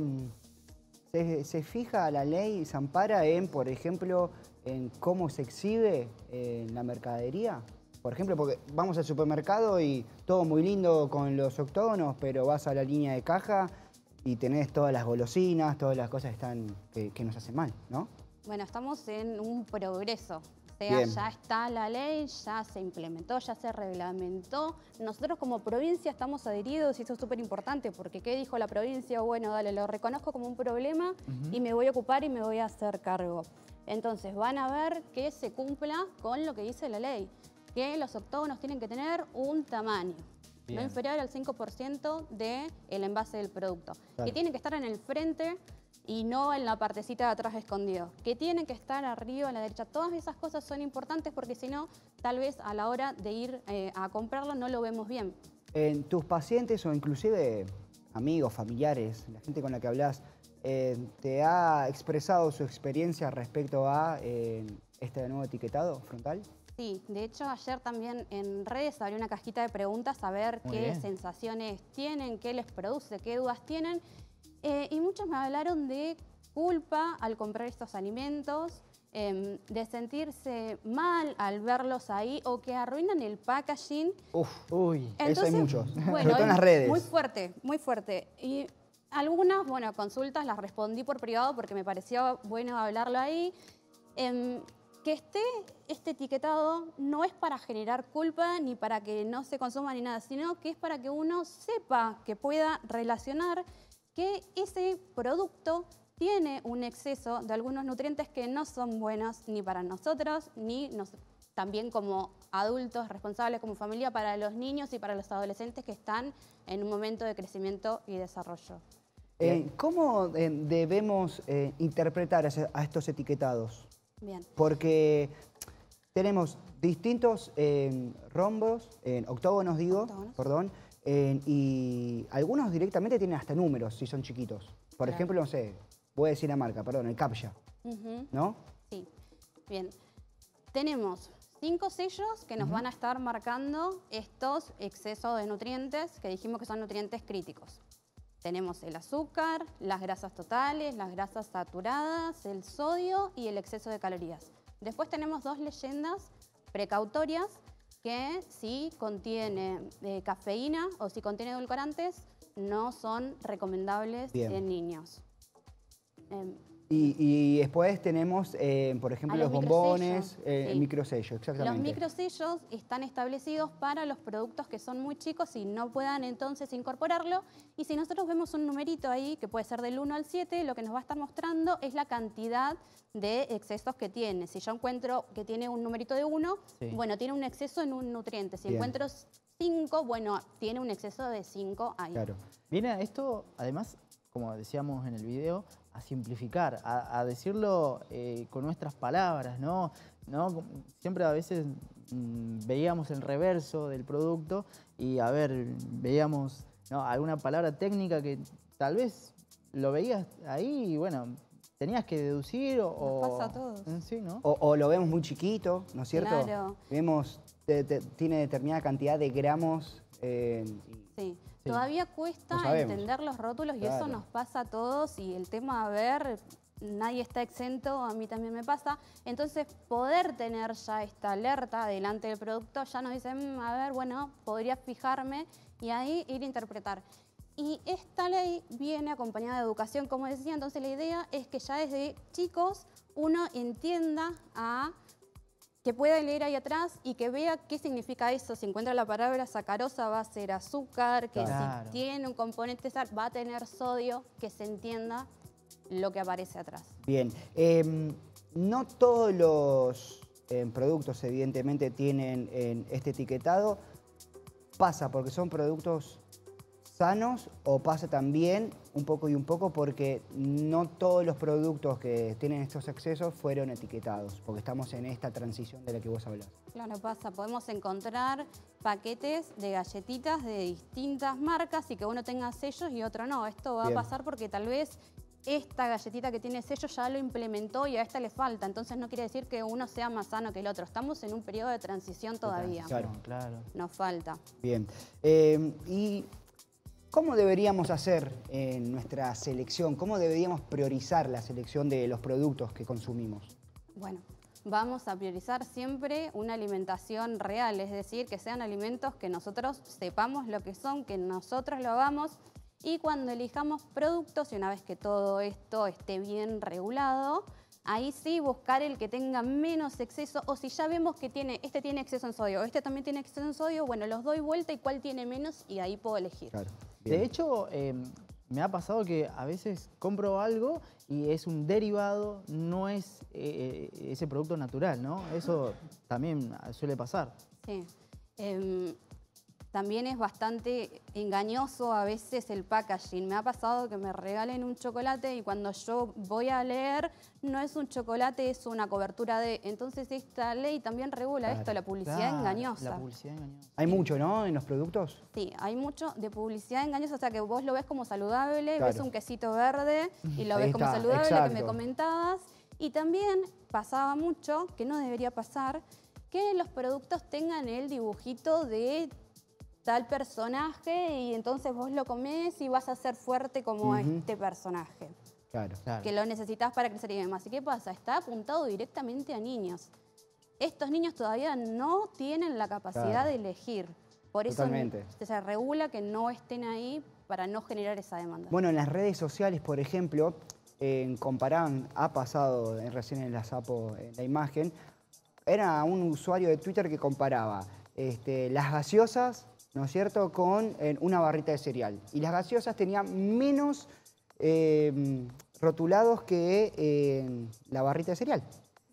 se, se fija la ley, se ampara en, por ejemplo, en cómo se exhibe eh, la mercadería. Por ejemplo, porque vamos al supermercado y todo muy lindo con los octógonos, pero vas a la línea de caja y tenés todas las golosinas, todas las cosas que, están, que, que nos hacen mal, ¿no? Bueno, estamos en un progreso. O sea, Bien. ya está la ley, ya se implementó, ya se reglamentó. Nosotros como provincia estamos adheridos y eso es súper importante porque ¿qué dijo la provincia? Bueno, dale, lo reconozco como un problema uh-huh. y me voy a ocupar y me voy a hacer cargo. Entonces van a ver que se cumpla con lo que dice la ley, que los octógonos tienen que tener un tamaño. Bien. No inferior al cinco por ciento del envase del producto. Claro. Que tienen que estar en el frente y no en la partecita de atrás escondido. Que tienen que estar arriba a la derecha. Todas esas cosas son importantes porque si no, tal vez a la hora de ir eh, a comprarlo no lo vemos bien. En tus pacientes o inclusive amigos, familiares, la gente con la que hablas, eh, ¿te ha expresado su experiencia respecto a eh, este nuevo etiquetado frontal? Sí, de hecho ayer también en redes abrí una cajita de preguntas a ver Muy qué bien. sensaciones tienen, qué les produce, qué dudas tienen. Eh, y muchos me hablaron de culpa al comprar estos alimentos, eh, de sentirse mal al verlos ahí o que arruinan el packaging. Uf, uy, Entonces, eso hay muchos, bueno, sobre todo en las redes. Muy fuerte, muy fuerte. Y algunas, bueno, consultas las respondí por privado porque me pareció bueno hablarlo ahí. Eh, Que esté este etiquetado no es para generar culpa ni para que no se consuma ni nada, sino que es para que uno sepa, que pueda relacionar que ese producto tiene un exceso de algunos nutrientes que no son buenos ni para nosotros, ni nos, también como adultos responsables, como familia, para los niños y para los adolescentes que están en un momento de crecimiento y desarrollo. Eh, ¿Cómo eh, debemos eh, interpretar a estos etiquetados? Bien. Porque tenemos distintos eh, rombos, eh, octógonos digo, octógonos. perdón, eh, y algunos directamente tienen hasta números si son chiquitos. Por claro. ejemplo, no sé, voy a decir la marca, perdón, el Captcha, uh-huh. ¿no? Sí, bien. Tenemos cinco sellos que nos uh-huh. van a estar marcando estos excesos de nutrientes que dijimos que son nutrientes críticos. Tenemos el azúcar, las grasas totales, las grasas saturadas, el sodio y el exceso de calorías. Después tenemos dos leyendas precautorias que si contiene eh, cafeína o si contiene edulcorantes no son recomendables Bien. en niños. Eh, Y, y después tenemos, eh, por ejemplo, los, los bombones, eh, sí. el microsello, exactamente. Los microsellos están establecidos para los productos que son muy chicos y no puedan entonces incorporarlo. Y si nosotros vemos un numerito ahí, que puede ser del uno al siete, lo que nos va a estar mostrando es la cantidad de excesos que tiene. Si yo encuentro que tiene un numerito de uno, sí. bueno, tiene un exceso en un nutriente. Si Bien. encuentro cinco, bueno, tiene un exceso de cinco ahí. Claro. Viene esto, además, como decíamos en el video, a simplificar, a, a decirlo eh, con nuestras palabras, ¿no? ¿no? Siempre a veces mmm, veíamos el reverso del producto y, a ver, veíamos ¿no? alguna palabra técnica que tal vez lo veías ahí y, bueno, tenías que deducir o... Nos pasa a todos. Sí, ¿no? O, o lo vemos muy chiquito, ¿no es cierto? Claro. Vemos, te, te, tiene determinada cantidad de gramos. Eh, sí. Sí. Todavía cuesta no entender los rótulos y claro. eso nos pasa a todos y el tema, a ver, nadie está exento, a mí también me pasa. Entonces, poder tener ya esta alerta delante del producto ya nos dicen, a ver, bueno, podría fijarme y ahí ir a interpretar. Y esta ley viene acompañada de educación, como decía, entonces la idea es que ya desde chicos uno entienda a... que pueda leer ahí atrás y que vea qué significa eso. Si encuentra la palabra sacarosa va a ser azúcar, que claro. si tiene un componente sal va a tener sodio, que se entienda lo que aparece atrás. Bien, eh, no todos los eh, productos evidentemente tienen eh, este etiquetado. Pasa porque son productos sanos o pasa también un poco y un poco porque no todos los productos que tienen estos excesos fueron etiquetados, porque estamos en esta transición de la que vos hablás. Claro, pasa. Podemos encontrar paquetes de galletitas de distintas marcas y que uno tenga sellos y otro no. Esto va Bien. a pasar porque tal vez esta galletita que tiene sello ya lo implementó y a esta le falta. Entonces no quiere decir que uno sea más sano que el otro. Estamos en un periodo de transición todavía. Claro, claro. Nos falta. Bien. Eh, ¿Y cómo deberíamos hacer en nuestra selección? ¿Cómo deberíamos priorizar la selección de los productos que consumimos? Bueno, vamos a priorizar siempre una alimentación real, es decir, que sean alimentos que nosotros sepamos lo que son, que nosotros lo hagamos. Y cuando elijamos productos, y una vez que todo esto esté bien regulado, ahí sí buscar el que tenga menos exceso, o si ya vemos que tiene, este tiene exceso en sodio, o este también tiene exceso en sodio, bueno, los doy vuelta y cuál tiene menos y ahí puedo elegir. Claro. De hecho, eh, me ha pasado que a veces compro algo y es un derivado, no es eh, ese producto natural, ¿no? Eso también suele pasar. Sí. Eh, También es bastante engañoso a veces el packaging. Me ha pasado que me regalen un chocolate y cuando yo voy a leer, no es un chocolate, es una cobertura de... Entonces esta ley también regula Claro, esto, la publicidad Claro, engañosa. La publicidad engañosa. Hay mucho, ¿no? En los productos. Sí, hay mucho de publicidad engañosa, o sea que vos lo ves como saludable, Claro. ves un quesito verde y lo Ahí ves como está, saludable, que me exacto. comentabas. Y también pasaba mucho, que no debería pasar, que los productos tengan el dibujito de tal personaje y entonces vos lo comés y vas a ser fuerte como Ujú. este personaje, Claro. Claro. que lo necesitas para crecer y demás. ¿Y qué pasa? Está apuntado directamente a niños. Estos niños todavía no tienen la capacidad Claro. de elegir. Por eso Totalmente. se regula que no estén ahí para no generar esa demanda. Bueno, en las redes sociales, por ejemplo, en comparaban, ha pasado eh, recién en la Sapo, en la imagen, era un usuario de Twitter que comparaba este, las gaseosas, ¿no es cierto?, con eh, una barrita de cereal. Y las gaseosas tenían menos eh, rotulados que eh, la barrita de cereal.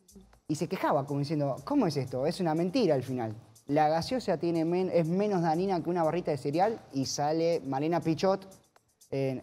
Y se quejaba como diciendo, ¿cómo es esto? Es una mentira al final. La gaseosa tiene men- es menos dañina que una barrita de cereal y sale Malena Pichot eh,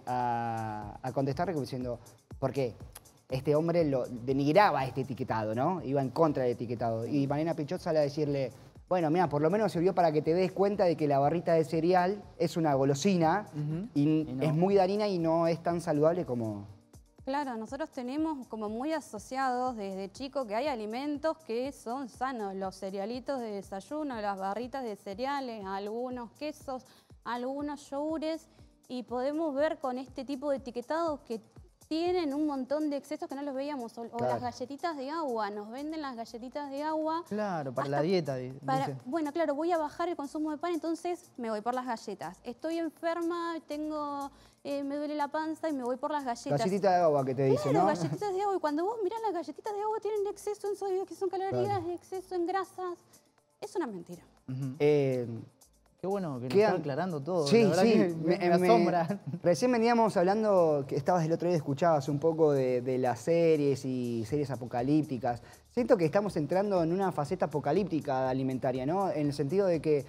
a, a contestarle como diciendo, ¿por qué? Este hombre lo denigraba este etiquetado, ¿no? Iba en contra del etiquetado. Y Malena Pichot sale a decirle, bueno, mira, por lo menos sirvió para que te des cuenta de que la barrita de cereal es una golosina Ujú. y, Y no. es muy dañina y no es tan saludable como... Claro, nosotros tenemos como muy asociados desde chico que hay alimentos que son sanos, los cerealitos de desayuno, las barritas de cereales, algunos quesos, algunos yogures, y podemos ver con este tipo de etiquetados que tienen un montón de excesos que no los veíamos, o, o Claro. las galletitas de agua, nos venden las galletitas de agua. Claro, para Hasta la dieta, di- Para, dice. bueno, claro, voy a bajar el consumo de pan, entonces me voy por las galletas. Estoy enferma, tengo, eh, me duele la panza y me voy por las galletas. Galletita de agua que te dice, Claro, ¿no? galletitas de agua. Y cuando vos mirás las galletitas de agua tienen exceso en sodio, que son calorías, Claro. exceso en grasas. Es una mentira. Ujú. Eh, Qué bueno que nos quedan- está aclarando todo. Sí, la verdad sí, que me, me asombra. Recién veníamos hablando, que estabas el otro día, escuchabas un poco de, de las series y series apocalípticas. Siento que estamos entrando en una faceta apocalíptica alimentaria, ¿no? En el sentido de que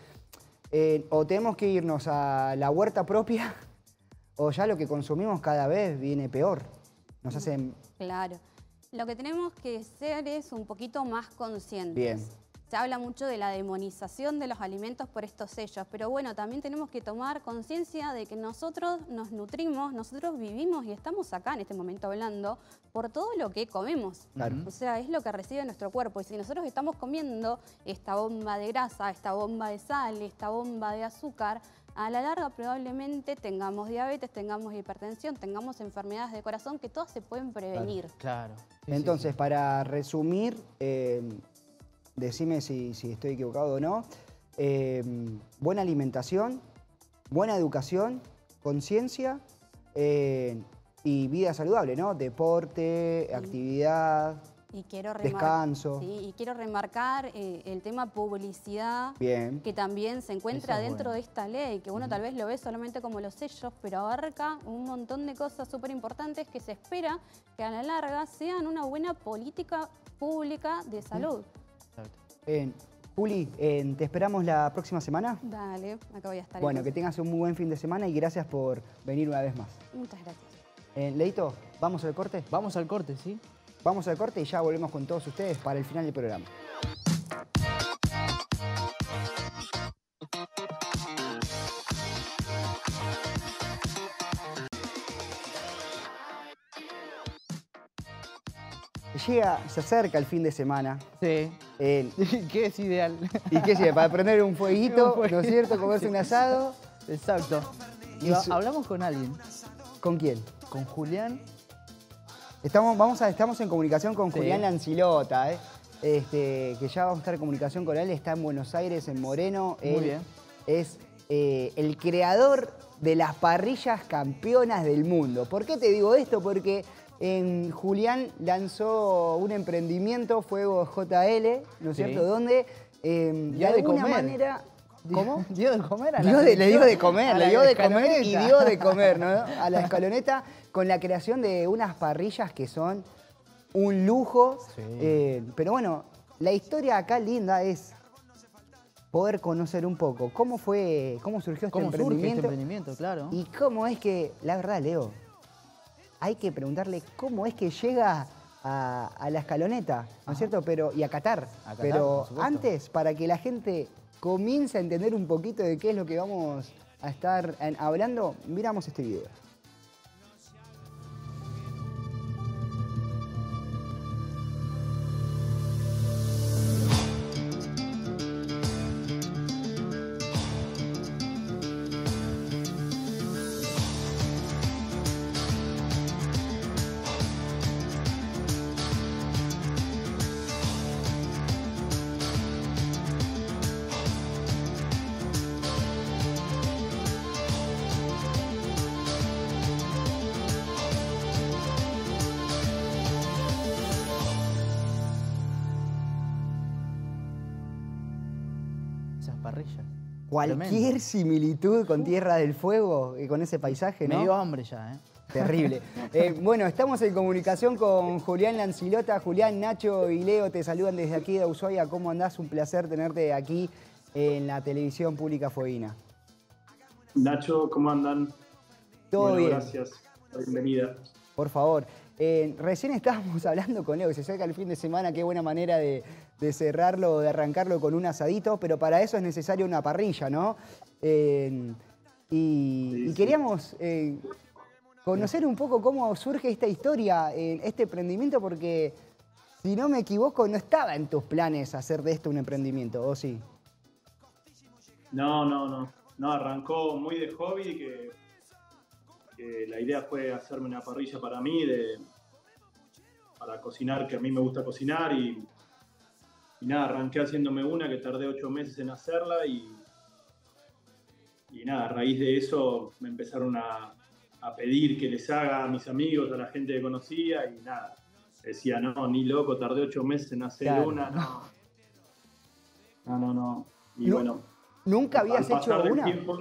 eh, o tenemos que irnos a la huerta propia o ya lo que consumimos cada vez viene peor. Nos hacen... Claro. Lo que tenemos que ser es un poquito más conscientes. Bien. Se habla mucho de la demonización de los alimentos por estos sellos, pero bueno, también tenemos que tomar conciencia de que nosotros nos nutrimos, nosotros vivimos y estamos acá en este momento hablando por todo lo que comemos. Claro. O sea, es lo que recibe nuestro cuerpo. Y si nosotros estamos comiendo esta bomba de grasa, esta bomba de sal, esta bomba de azúcar, a la larga probablemente tengamos diabetes, tengamos hipertensión, tengamos enfermedades de corazón que todas se pueden prevenir. Claro. Sí, Entonces, para resumir, eh, decime si, si estoy equivocado o no, eh, buena alimentación, buena educación, conciencia eh, y vida saludable, ¿no? Deporte, actividad, Y quiero remar- descanso. Sí, y quiero remarcar eh, el tema publicidad, Bien. que también se encuentra Eso es dentro bueno. de esta ley, que uno tal vez lo ve solamente como los sellos, pero abarca un montón de cosas súper importantes que se espera que a la larga sean una buena política pública de salud. Exacto. Eh, Juli, eh, te esperamos la próxima semana. Dale, acá voy a estar. Bueno, que entonces. tengas un muy buen fin de semana y gracias por venir una vez más. Muchas gracias. Eh, Leito, ¿vamos al corte? Vamos al corte, ¿sí? Vamos al corte y ya volvemos con todos ustedes para el final del programa. llega, se acerca el fin de semana. Sí. Eh, ¿Qué es ideal? ¿Y qué sirve? Para prender un fueguito, Un fueguito. ¿no es cierto? Comerse un asado. Exacto. Y Y va- su- hablamos con alguien, ¿Con quién? con Julián. Estamos, vamos a, estamos en comunicación con Sí. Julián Lancilota, ¿eh? Este, que ya vamos a estar en comunicación con él. Está en Buenos Aires, en Moreno. Muy Él bien. Es eh, el creador de las parrillas campeonas del mundo. ¿Por qué te digo esto? Porque en Julián lanzó un emprendimiento, Fuego J L, ¿no es Sí. cierto? Donde eh, de Dio de alguna comer. manera... ¿Cómo? Dio de comer a la Dio de- le dio de comer, a le la dio de comer y escaloneta. dio de comer, ¿no? A la escaloneta con la creación de unas parrillas que son un lujo. Sí. Eh, pero bueno, la historia acá linda es poder conocer un poco cómo fue, cómo surgió este ¿Cómo surge este emprendimiento emprendimiento? Claro. y cómo es que, la verdad, Leo, hay que preguntarle cómo es que llega a, a la escaloneta, ¿no es cierto? Pero, y a Qatar. A Qatar, Pero por supuesto. antes, para que la gente comience a entender un poquito de qué es lo que vamos a estar en- hablando, miramos este video. Esas parrillas. Cualquier Tremendo. similitud con Tierra del Fuego y con ese paisaje, ¿no? Me dio hambre ya, ¿eh? Terrible. Eh, bueno, estamos en comunicación con Julián Lancilota. Julián, Nacho y Leo te saludan desde aquí de Ushuaia. ¿Cómo andás? Un placer tenerte aquí en la televisión pública fueguina. Nacho, ¿cómo andan? Todo Bueno, bien. Gracias. Bienvenida. Por favor. Eh, recién estábamos hablando con Leo, que se acerca el fin de semana, qué buena manera de, de cerrarlo, de arrancarlo con un asadito, pero para eso es necesaria una parrilla, ¿no? Eh, y, Sí, y sí. queríamos eh, conocer un poco cómo surge esta historia, eh, este emprendimiento, porque si no me equivoco, no estaba en tus planes hacer de esto un emprendimiento, ¿o sí? No, no, no. No, arrancó muy de hobby, que, que la idea fue hacerme una parrilla para mí, de, para cocinar, que a mí me gusta cocinar, y, y nada, arranqué haciéndome una que tardé ocho meses en hacerla, y, y nada, a raíz de eso me empezaron a, a pedir que les haga a mis amigos, a la gente que conocía, y nada, decía, no, ni loco, tardé ocho meses en hacer Claro. una, no. No, no, no. Y No. bueno. ¿Nunca Al habías hecho pasar del una? tiempo-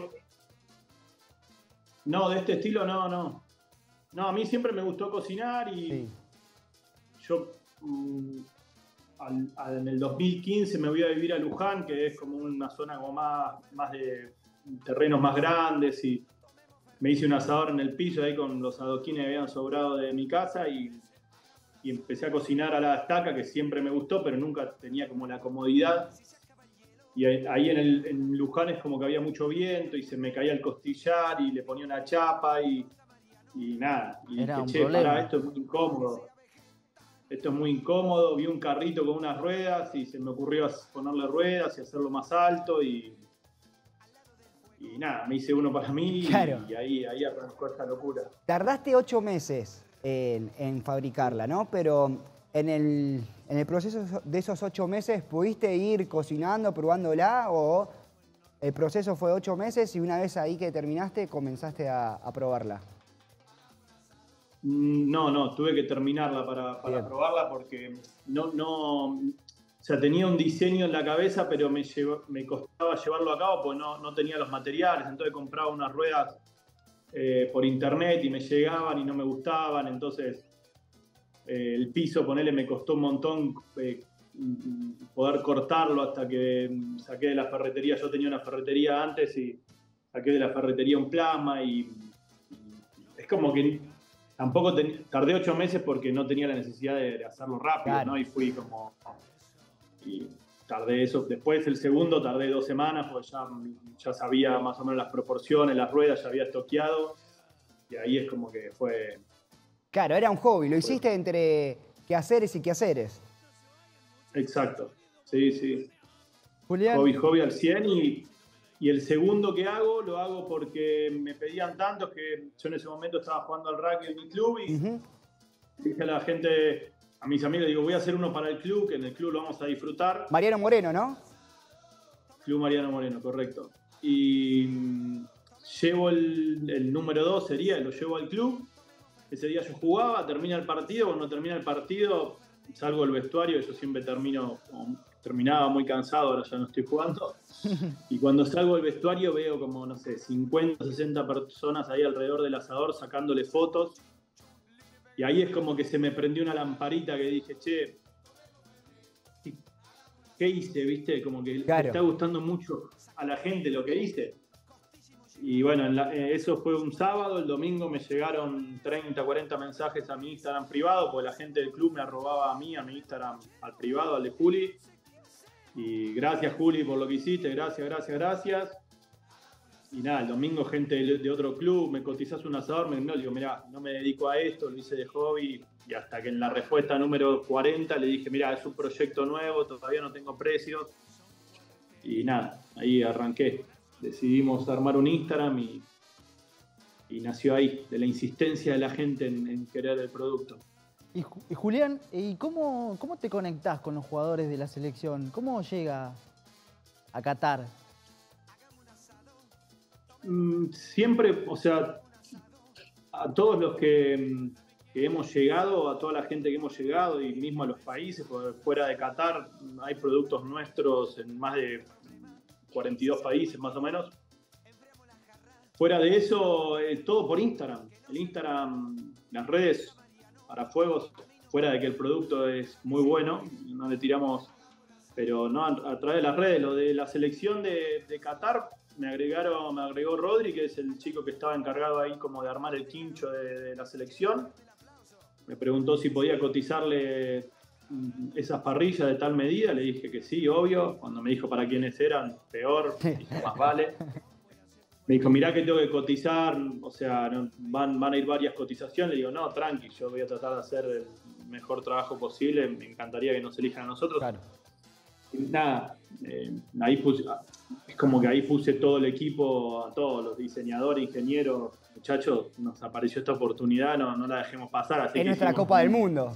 No, de este estilo no, no. No, a mí siempre me gustó cocinar y Sí. yo mm, al- al- en el dos mil quince me voy a vivir a Luján, que es como una zona como más, más de terrenos más grandes, y me hice un asador en el piso ahí con los adoquines que habían sobrado de mi casa y, y empecé a cocinar a la estaca, que siempre me gustó, pero nunca tenía como la comodidad. Y ahí ahí en, el, en Luján es como que había mucho viento y se me caía el costillar y le ponía una chapa y, y nada. Y Era dije, un che, problema. pará, esto es muy incómodo. Esto es muy incómodo. Vi un carrito con unas ruedas y se me ocurrió ponerle ruedas y hacerlo más alto y, y nada, me hice uno para mí y- Claro. y ahí, ahí arrancó esta locura. Tardaste ocho meses en, en fabricarla, ¿no? Pero en el, en el proceso de esos ocho meses, ¿pudiste ir cocinando, probándola? ¿O el proceso fue ocho meses y una vez ahí que terminaste, comenzaste a, a probarla? Mm, No, no, tuve que terminarla para, para Bien. probarla porque no, no, o sea, tenía un diseño en la cabeza, pero me, llevó- me costaba llevarlo a cabo porque no, no tenía los materiales, entonces compraba unas ruedas eh, por internet y me llegaban y no me gustaban, entonces eh, el piso, ponele, me costó un montón eh, mm, poder cortarlo hasta que mm, saqué de la ferretería. Yo tenía una ferretería antes y saqué de la ferretería un plasma y, y es como que tampoco ten- tardé ocho meses porque no tenía la necesidad de, de hacerlo rápido, Claro. ¿no? Y fui como... Y tardé eso. Después el segundo tardé dos semanas porque ya, ya sabía más o menos las proporciones, las ruedas, ya había estoqueado. Y ahí es como que fue... Claro, era un hobby. Lo hiciste entre quehaceres y quehaceres. Exacto, sí, sí. Julián. Hobby, hobby al cien y, y el segundo que hago, lo hago porque me pedían tantos que yo en ese momento estaba jugando al rugby en mi club y uh-huh. dije a la gente, a mis amigos, digo, voy a hacer uno para el club, que en el club lo vamos a disfrutar. Mariano Moreno, ¿no? Club Mariano Moreno, correcto. Y mmm, llevo el, el número dos, sería, lo llevo al club. Ese día yo jugaba, termina el partido, cuando termina el partido salgo del vestuario, yo siempre termino, terminaba muy cansado, ahora ya no estoy jugando. Y cuando salgo del vestuario veo como, no sé, cincuenta, sesenta personas ahí alrededor del asador sacándole fotos. Y ahí es como que se me prendió una lamparita que dije, che, ¿qué hice? ¿Viste? Como que claro. Le está gustando mucho a la gente lo que hice. Y bueno, la, eh, eso fue un sábado, el domingo me llegaron treinta, cuarenta mensajes a mi Instagram privado, porque la gente del club me arrobaba a mí, a mi Instagram, al privado, al de Juli. Y gracias Juli por lo que hiciste, gracias, gracias, gracias. Y nada, el domingo gente de, de otro club, me cotizás un asador, me no, digo, mirá, no me dedico a esto, lo hice de hobby. Y hasta que en la respuesta número cuarenta le dije, mirá, es un proyecto nuevo, todavía no tengo precios. Y nada, ahí arranqué. Decidimos armar un Instagram y, y nació ahí, de la insistencia de la gente en, en querer el producto. Y, y Julián, ¿y cómo, cómo te conectás con los jugadores de la selección? ¿Cómo llega a Qatar? Mm, siempre, o sea, a todos los que, que hemos llegado, a toda la gente que hemos llegado y mismo a los países, porque fuera de Qatar hay productos nuestros en más de cuarenta y dos países más o menos. Fuera de eso, eh, todo por Instagram. El Instagram, las redes para fuegos, fuera de que el producto es muy bueno, no le tiramos, pero no a, a través de las redes. Lo de la selección de, de Qatar, me agregaron, me agregó Rodri, que es el chico que estaba encargado ahí como de armar el quincho de, de la selección. Me preguntó si podía cotizarle esas parrillas de tal medida, le dije que sí, obvio. Cuando me dijo para quiénes eran, peor, dije, más vale. Me dijo, mirá que tengo que cotizar, o sea, no, van, van a ir varias cotizaciones. Le digo, no, tranqui, yo voy a tratar de hacer el mejor trabajo posible, me encantaría que nos elijan a nosotros. Claro. Y nada, eh, ahí puse, es como que ahí puse todo el equipo, a todos los diseñadores, ingenieros, muchachos, nos apareció esta oportunidad, no, no la dejemos pasar. Así es que nuestra Copa del Mundo.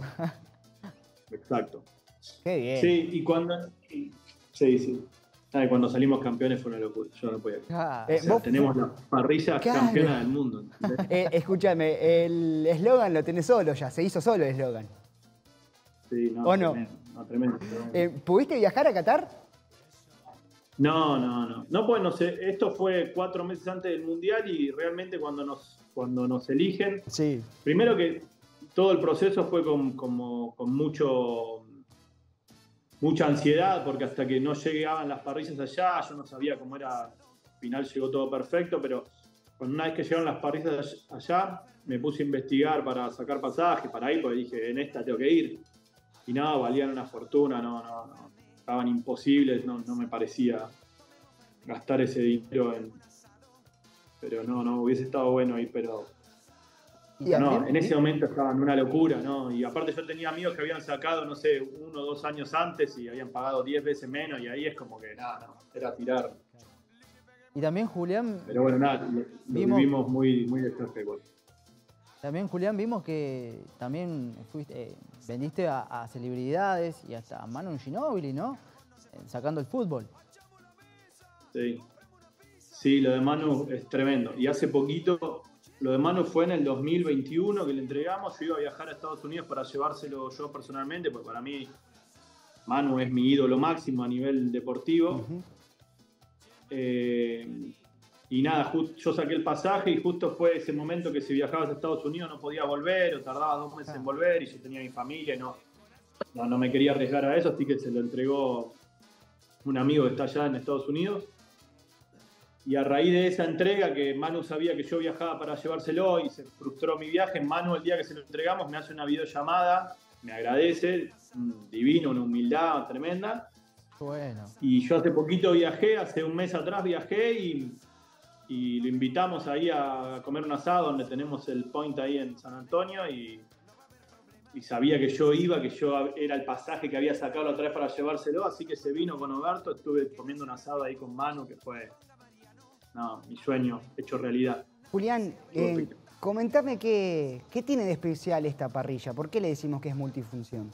Exacto. Qué bien. Sí, y cuando... Sí, sí. Ah, cuando salimos campeones fue una locura. Yo no podía creer. Ah, o sea, vos... tenemos la parrilla claro. campeona del mundo. eh, escúchame, el eslogan lo tenés solo ya. Se hizo solo el eslogan. Sí, no. ¿O no? Tremendo, no, tremendo, tremendo. Eh, ¿Pudiste viajar a Qatar? No, no, no. No, pues no sé. Esto fue cuatro meses antes del Mundial y realmente cuando nos, cuando nos eligen... Sí. Primero que todo el proceso fue con, como, con mucho, mucha ansiedad, porque hasta que no llegaban las parrillas allá, yo no sabía cómo era. Al final llegó todo perfecto, pero cuando una vez que llegaron las parrillas allá, me puse a investigar para sacar pasajes, para ir, porque dije, en esta tengo que ir. Y nada, valían una fortuna, no, no, no. Estaban imposibles, no, no me parecía gastar ese dinero en... Pero no, no, hubiese estado bueno ir, pero... No, en ese momento estaba en una locura, ¿no? Y aparte yo tenía amigos que habían sacado, no sé, uno o dos años antes y habían pagado diez veces menos y ahí es como que nada, no, era tirar. Y también, Julián... Pero bueno, nada, lo, vimos, lo vivimos muy, muy de cerca igual. También, Julián, vimos que también fuiste, eh, vendiste a, a celebridades y hasta a Manu Ginóbili, ¿no? Eh, sacando el fútbol. Sí. Sí, lo de Manu es tremendo. Y hace poquito... Lo de Manu fue en el dos mil veintiuno que le entregamos. Yo iba a viajar a Estados Unidos para llevárselo yo personalmente, porque para mí Manu es mi ídolo máximo a nivel deportivo. Uh-huh. eh, y nada, yo saqué el pasaje y justo fue ese momento que si viajabas a Estados Unidos no podía volver o tardaba dos meses en volver y yo tenía mi familia y no, no, no me quería arriesgar a eso, así que se lo entregó un amigo que está allá en Estados Unidos. Y a raíz de esa entrega, que Manu sabía que yo viajaba para llevárselo y se frustró mi viaje, Manu el día que se lo entregamos me hace una videollamada, me agradece, divino, una humildad tremenda. Bueno. Y yo hace poquito viajé, hace un mes atrás viajé y, y lo invitamos ahí a comer un asado donde tenemos el Point ahí en San Antonio y, y sabía que yo iba, que yo era el pasaje que había sacado la otra vez para llevárselo, así que se vino con Oberto, estuve comiendo un asado ahí con Manu, que fue no, mi sueño hecho realidad. Julián, eh, comentame qué, qué tiene de especial esta parrilla, ¿por qué le decimos que es multifunción?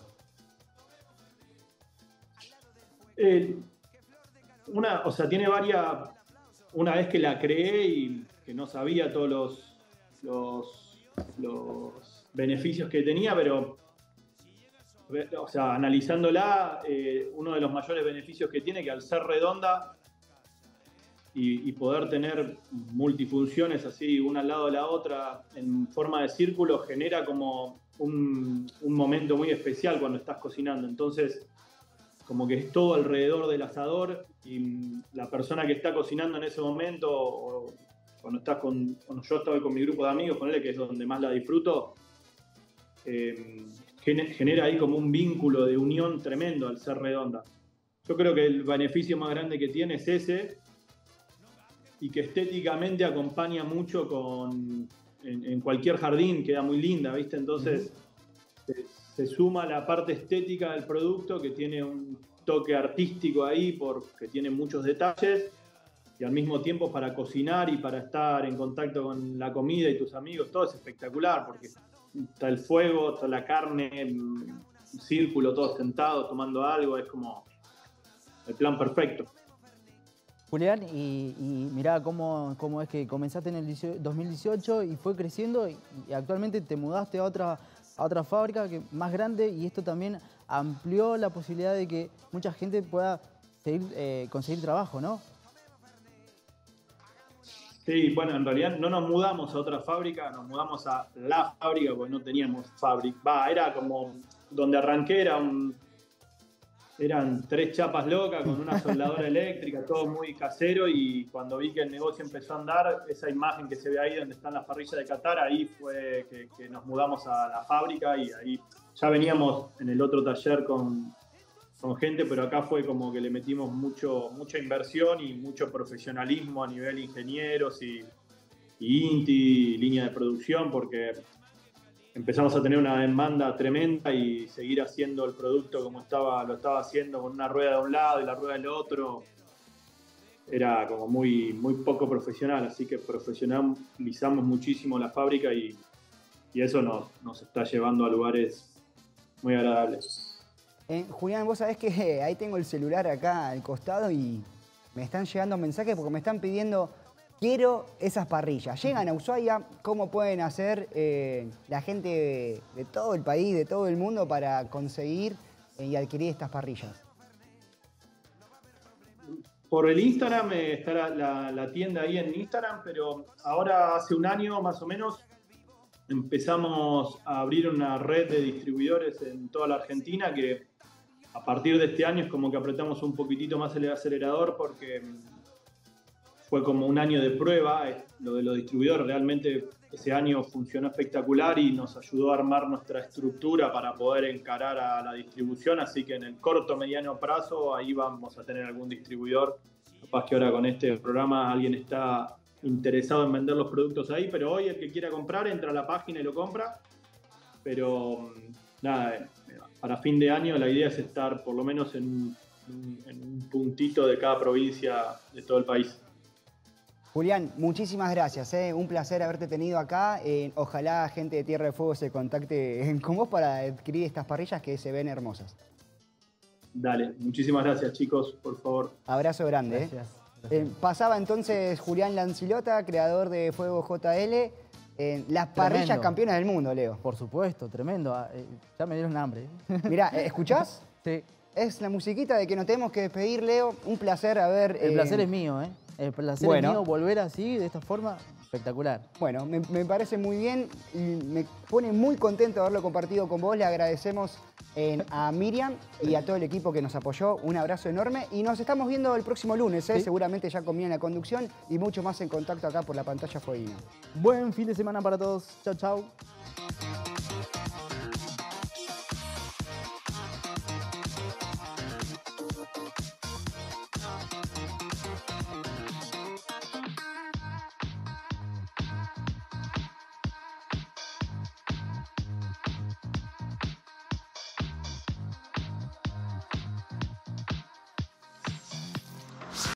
Eh, una, o sea, tiene varias, una vez que la creé y que no sabía todos los, los, los beneficios que tenía, pero o sea, analizándola, eh, uno de los mayores beneficios que tiene, que al ser redonda y, y poder tener multifunciones así, una al lado de la otra, en forma de círculo, genera como un, un momento muy especial cuando estás cocinando. Entonces, como que es todo alrededor del asador y la persona que está cocinando en ese momento, o cuando estás con, cuando yo estoy con mi grupo de amigos, con él, que es donde más la disfruto, eh, genera ahí como un vínculo de unión tremendo al ser redonda. Yo creo que el beneficio más grande que tiene es ese, y que estéticamente acompaña mucho con, en, en cualquier jardín, queda muy linda, ¿viste? Entonces, uh-huh. se, se suma la parte estética del producto, que tiene un toque artístico ahí, porque tiene muchos detalles, y al mismo tiempo para cocinar y para estar en contacto con la comida y tus amigos, todo es espectacular, porque está el fuego, está la carne, un círculo, todos sentados, tomando algo, es como el plan perfecto. Julián, y, y mirá cómo, cómo es que comenzaste en el dos mil dieciocho y fue creciendo, y, y actualmente te mudaste a otra, a otra fábrica que, más grande, y esto también amplió la posibilidad de que mucha gente pueda seguir, eh, conseguir trabajo, ¿no? Sí, bueno, en realidad no nos mudamos a otra fábrica, nos mudamos a la fábrica porque no teníamos fábrica. Va, era como donde arranqué, era un, eran tres chapas locas con una soldadora eléctrica, todo muy casero, y cuando vi que el negocio empezó a andar, esa imagen que se ve ahí donde están las parrillas de Qatar, ahí fue que, que nos mudamos a la fábrica, y ahí ya veníamos en el otro taller con, con gente, pero acá fue como que le metimos mucho, mucha inversión y mucho profesionalismo a nivel ingenieros y, y INTI, línea de producción, porque empezamos a tener una demanda tremenda, y seguir haciendo el producto como estaba, lo estaba haciendo con una rueda de un lado y la rueda del otro, era como muy, muy poco profesional, así que profesionalizamos muchísimo la fábrica, y, y eso nos, nos está llevando a lugares muy agradables. Eh, Julián, vos sabés que ahí tengo el celular acá al costado y me están llegando mensajes porque me están pidiendo, quiero esas parrillas. Llegan a Ushuaia, ¿cómo pueden hacer eh, la gente de, de todo el país, de todo el mundo, para conseguir eh, y adquirir estas parrillas? Por el Instagram, eh, está la, la, la tienda ahí en Instagram, pero ahora hace un año más o menos empezamos a abrir una red de distribuidores en toda la Argentina, que a partir de este año es como que apretamos un poquitito más el acelerador, porque fue como un año de prueba. Lo de los distribuidores realmente ese año funcionó espectacular y nos ayudó a armar nuestra estructura para poder encarar a la distribución, así que en el corto mediano plazo ahí vamos a tener algún distribuidor. Capaz que ahora con este programa alguien está interesado en vender los productos ahí, pero hoy el que quiera comprar entra a la página y lo compra. Pero nada, para fin de año la idea es estar por lo menos en, en un puntito de cada provincia de todo el país. Julián, muchísimas gracias, ¿eh? Un placer haberte tenido acá. Eh, ojalá gente de Tierra de Fuego se contacte con vos para adquirir estas parrillas que se ven hermosas. Dale, muchísimas gracias, chicos, por favor. Abrazo grande. Gracias. ¿eh? Eh, pasaba entonces Julián Lancilota, creador de Fuego J L. Eh, las parrillas tremendo. Campeonas del mundo, Leo. Por supuesto, tremendo. Eh, ya me dieron hambre. Mirá, ¿escuchás? Sí. Es la musiquita de que nos tenemos que despedir, Leo. Un placer haber... El eh... placer es mío, ¿eh? El placer bueno. es mío volver así, de esta forma, espectacular. Bueno, me, me parece muy bien y me pone muy contento haberlo compartido con vos. Le agradecemos eh, a Miriam y a todo el equipo que nos apoyó. Un abrazo enorme y nos estamos viendo el próximo lunes, ¿eh? ¿Sí? Seguramente ya con Miriam en la conducción y mucho más en contacto acá por la pantalla Fueguina. Buen fin de semana para todos. Chau, chau.